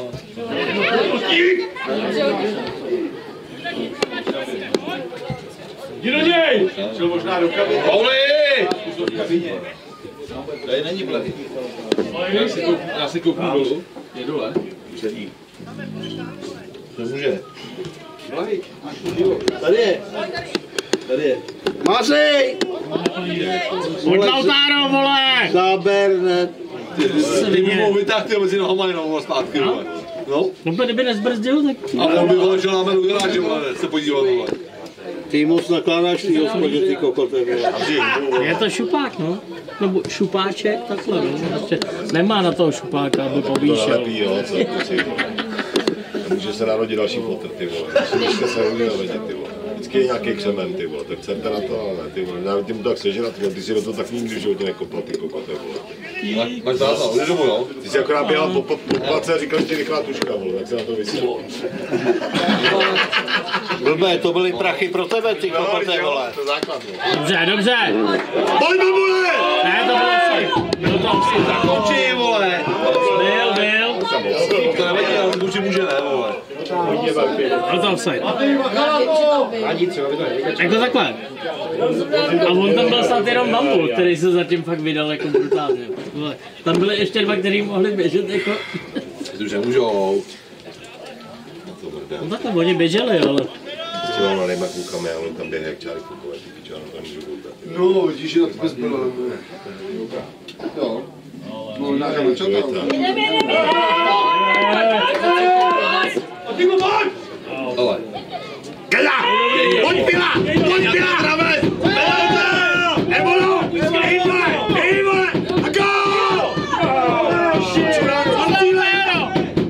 Jdi do něj! Šel možná do kabiny. Pauli! Už to v kabině. Tady není plný. Já si, kouk, já si kouknu dolů. Je dole. Přední. Nemůže. Tady je. Tady je. Mazej! Pojď Lautaro, vole! Záber, ne. Ty by mohl vytáhnout ty mezi nohama jenom zpátky, vole. No? No, kdyby nezbrzdil, tak... A on by vole šel na menu garáže, vole, se podívat, vole. Ty moc nakládáš ty hospodě, ty kokote, vole. Je to šupák, no. Nebo šupáček, takhle, no. Prostě nemá na toho šupáka, aby to povýšel. nalepí, jo, co ty si, vole. Může se narodit další fotr, ty vole. Musíte se hodně navedit, ty vole. Vždycky je nějaký křemen, ty vole, tak chcete na to, ale ty vole, já tím tak sežrat, ty jsi do toho tak nikdy v životě nekopal, ty kokote, vole. Máš záznam, už domů, jo? Ty jsi akorát běhal po, po, po place a říkal, že ti rychlá tuška, vole, tak se na to vysílal. Blbé, to byly prachy pro tebe, ty kokote, vole. To základ, vole. Dobře, dobře. Pojď, babule! Ne, to bylo offside. Bylo to offside. Zakončí, vole. Byl, byl. To nevadí, ale může, může ne, vole. Bylo to offside. Jako takhle. A on tam byl snad jenom Bambul, který se zatím fakt vydal jako brutálně. Tam byly ještě dva, který mohli běžet jako... Ty už nemůžou. No takhle, oni běželi, ale... S těma mladýma klukama, já on tam běhne jak Čárek Fukové, ty pičo, to nemůžu koukat. No, vidíš, jak to zbylo. Jo. No, náhodou, čo tam? Ale. Gela! Pojď Pila! Pojď Pila! Zdravé! Ebolo! Hej vole! Hej vole! A gól! Čurák! Antýlero!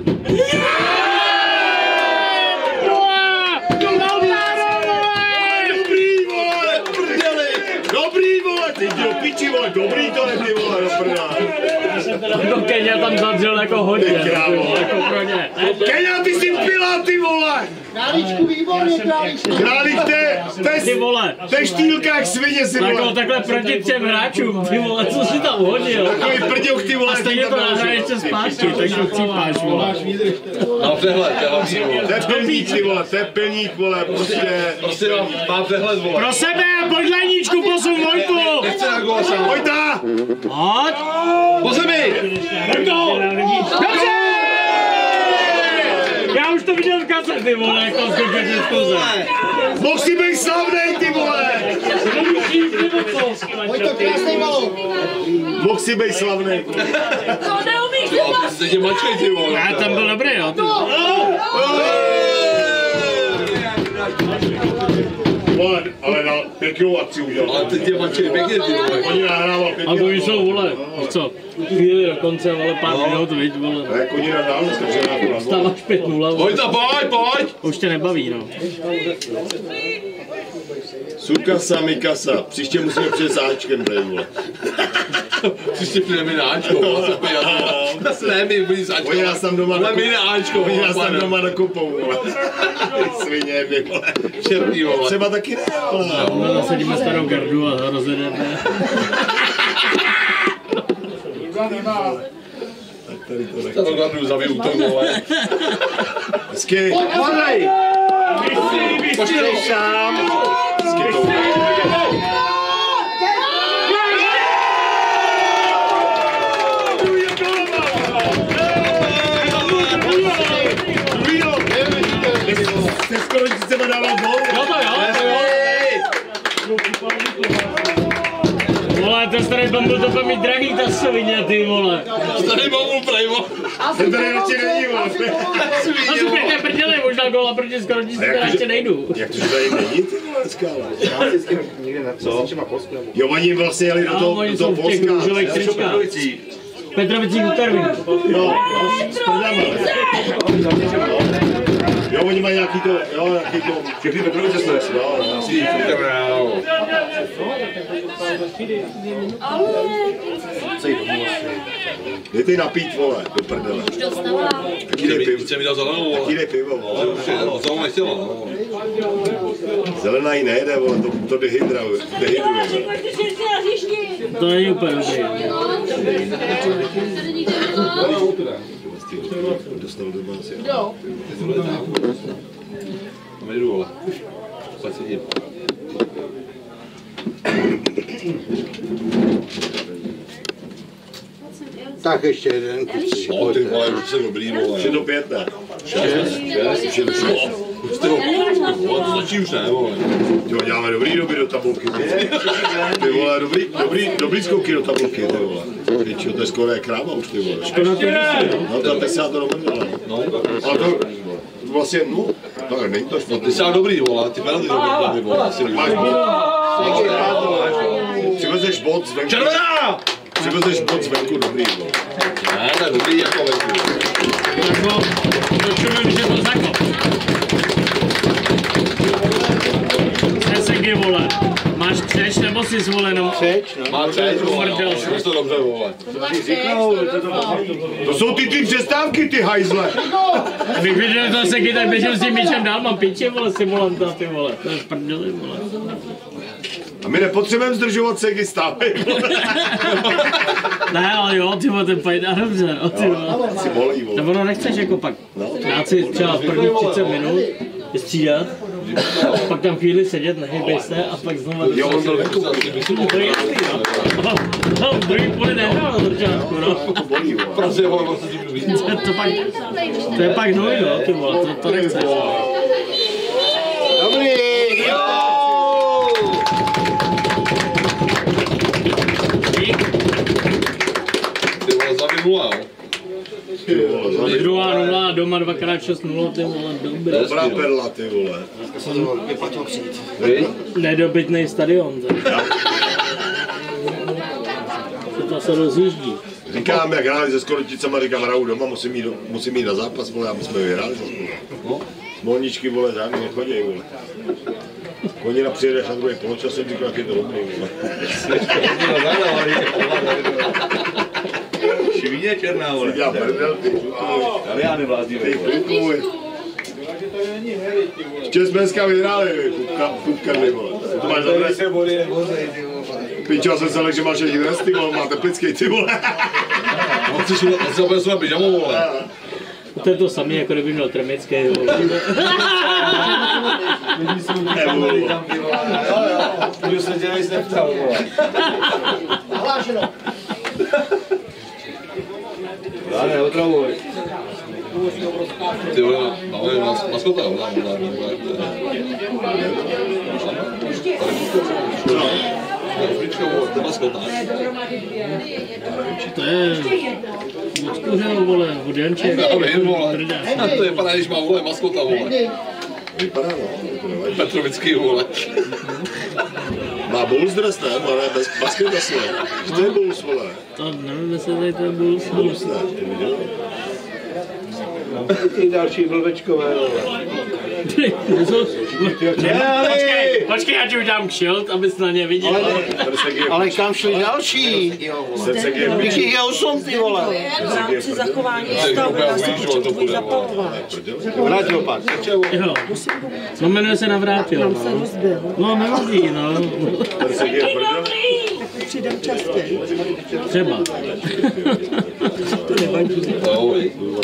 Dobrý vole! Dobrý vole! Ty jdi do piči vole! Dobrý to nebyl vole! Do prdá! Jako Kenia tam zadřel jako hodně, jako pro ně. Kenia, ty jsi Pila, ty vole! Králíčku, výborně, králíčku. Králík, to je, Ty vole. to je štýlka jak svině, si Takhle, vole. takhle proti třem hráčům, ty vole, co si tam hodil? Takový prděch, ty vole. A stejně to nahraje ještě zpátky, takže chcípáš, vole. Má přehled, já mám si, vole. To je pilník, ty vole, to je pilník, vole, prostě. Prostě mám, mám přehled, vole. Pro sebe, pojď Leníčku, posun Vojtu! Nechce na gól sám. Vojta! Hoď! Po zemi! Dobře! Já už to viděl v kace, ty vole, jako skutečně diskuze. Mohl si být slavnej, ty vole! Pojď to krásnej balon. Mohl si být slavnej. To neumíš dělat! Ty tě mačkej, ty vole. Já tam byl dobrý, jo. Vole, ale na pěknou akci udělal. Ale ty tě mačkej pěkně, ty vole. Oni nahrával A pěkně. to jsou, vole, víš co, chvíli do konce, ale pár minut, viď, vole. A jak oni nahrál, dneska přenáku na gol. Stáváš pět nula, vole. Pojď to, pojď, pojď. Už tě nebaví, no. Sukasa, Mikasa, příště musíme přijet s Ačkem, tady, vole. Příště přijdeme na Ačko, vole, se pojďme. Ne, my byli s Ačko. Oni nás tam doma Ale my na Ačko, Oni vole, nás tam pane. doma nakopou, vole. Svině, vy, vole. Černý, vole. Třeba taky ne, vole. No, zasadíme starou gardu a rozjedeme. Tak tady to nechci. Tady gardu zabiju to, vole. Hezky. Hodnej! Počkej Sám! Hezky to. Jste skoro ti třeba dával gol. Jo to jo, to jo. Vole, ten starý Bambul to bude mít drahý, ta svině, ty vole. Tady Bambul prej, vole. Ten tady radši není, vole. A super, to je prdělej, možná góla proti skoro ti jak to, radši nejdu. Jak to, že tady není, ty vole, skála? Jo, oni vlastně jeli do No, toho, oni do jsou toho v těch Polska. růžových tričkách. Petrovicích u Karvinu. Jo, s prdama. Jo, oni mají nějaký to, jo, nějaký to. Všechny Petrovice jsme, jo, jo. Dej ty napít, vole, do prdele. Taky dej pivo. Chce mi dát zelenou, vole. Taky dej pivo, vole. To jsem nechtěla, no. Zelená jí nejde, vole, to, to dehydruje. Dehydruje. To není úplně dobrý. Dostal do banci. Tam jdu, vole. Pojď se jít. Tak ještě jeden kus. O, ty vole, už jsem dobrý, vole. Už je to pět, ne? Šest, už je to šest. Už to, vole, to stačí už ne, vole. Jo, děláme dobrý doby do tabulky. Ty vole, dobrý, dobrý, dobrý skoky do tabulky, ty vole. Tyčo, to je skoro jak kráva už, ty vole. Škoda to víc, No, to teď se já to domrdala. No, ale to vlastně, no, tak není to No, špatný. ty jsi dobrý, vole, ty penalty dobrý, vole. Máš bod. Přivezeš bod zvenku. Červená! Přivezeš bod zvenku, dobrý, vole. Ne, ne, dobrý jako venku. Jako, to čumím, že to zakop. Segy, vole. Máš křeč nebo jsi zvolenou? Křeč, no. Má křeč, vole, no, už to dobře, vole. To jsou ty ty přestávky, ty hajzle. Bych viděl to Segy, tak běžel s tím míčem dál, mám piče, vole, simulanta, ty vole. To je prdeli, vole. A my nepotřebujeme zdržovat Segy stávy. Ne, ale jo, ty vole, ten fight dá dobře, no, ty vole. Si bolí, vole. Nebo ono nechceš jako pak dát si třeba prvních třicet minut, je střídat, pak tam chvíli sedět, nehybej se a pak znovu... Jo, on byl venku. To je jasný, no. No, druhý půli nehrál na začátku, no. To bolí, vole. Prostě, vole, prostě tím víc. To pak, to je pak hnoj, no, ty vole, to, to nechceš. Dobrý, jo! Ty vole, za nula, jo. Druhá nula, doma dvakrát šest nula, ty vole, dobrý. Dobrá perla, ty vole. Nedobytný stadion, to se rozjíždí. Říkám, jak hráli se Skoroticama, říkám, hraju doma, musím jít, do, jít na zápas, vole, aby jsme vyhráli za spolu. Smolničky, vole, žádný nechodí, vole. Konina přijedeš na druhý poločas, jsem říkal, jak je to dobrý, vole. Šivíně černá, vole. Já prdel, ty Ale já nevládí, ty kluku, ještě jsme dneska vyhráli, kupka, kupka, ty vole. To máš dobré. se body nevozej, ty vole. Pičo, jsem se lek, že máš jediný dres, ty vole, má teplický, ty vole. On si šel své pyžamu, vole. To je to samé, jako kdyby měl Tremický, vole. Nevolu. Už se tě nejsi neptal, vole. Nahlášeno. Já neotravuj. Ty vole, máme maskota, jo, tam, tam, To je... Odkuřel, vole, voděnček. Já vím, vole. To vypadá, když má, vole, maskota, vole. Vypadá, no. Petrovický, vole. Má Bulls dres, ne? Má ne, bez basket asi, ne? To je Bulls, vole. To nevím, jestli tady to je Bulls. Bulls, ne, ty viděl? Ty další blbečkové, vole. Počkej, počkej, ať už dám kšilt, abys na ně viděl. Ale kam šli další? Když jich je osm, ty vole. V rámci zachování stavu, já jsem určitě tvůj zapalovat. Vrátil pak. Jo. No jmenuje se Navrátil. Tam se rozbil. No nevadí, no. Přidem častěji. Třeba. To nevadí. No,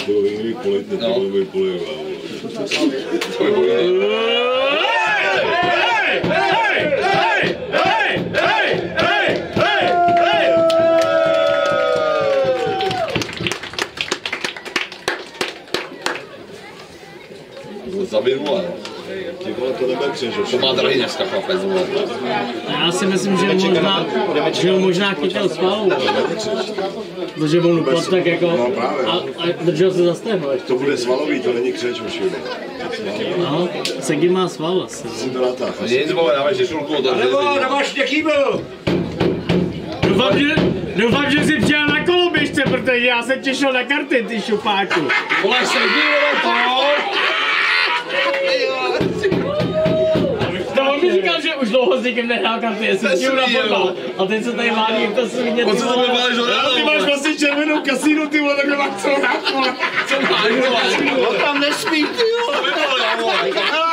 Zabij, vole. Ty vole, to nebude křežo. To má drahý dneska chlapec, vole. Já si myslím, že možná, že ho možná chytil svalu. Protože on upad tak jako a, a držel se za stehno. To bude svalový, to není křeč, už jde. No, Segy má sval asi. Si to natáh. Nic, vole, dávaj šešulku. Nebo nemáš nějaký byl? Doufám, že, doufám, že jsi přijel na koloběžce, protože já jsem těšil na karty, ty šupáku. Vole, Segy, vole, pojď. No, on mi říkal, že už dlouho s někým nehrál karty, jestli s tím na fotbal. A teď se tady válí, jak to svině, ty vole. Ty máš vlastně červenou kasínu, ty vole, takhle máš co dát, vole. Co máš, vole? On tam nespí, ty vole.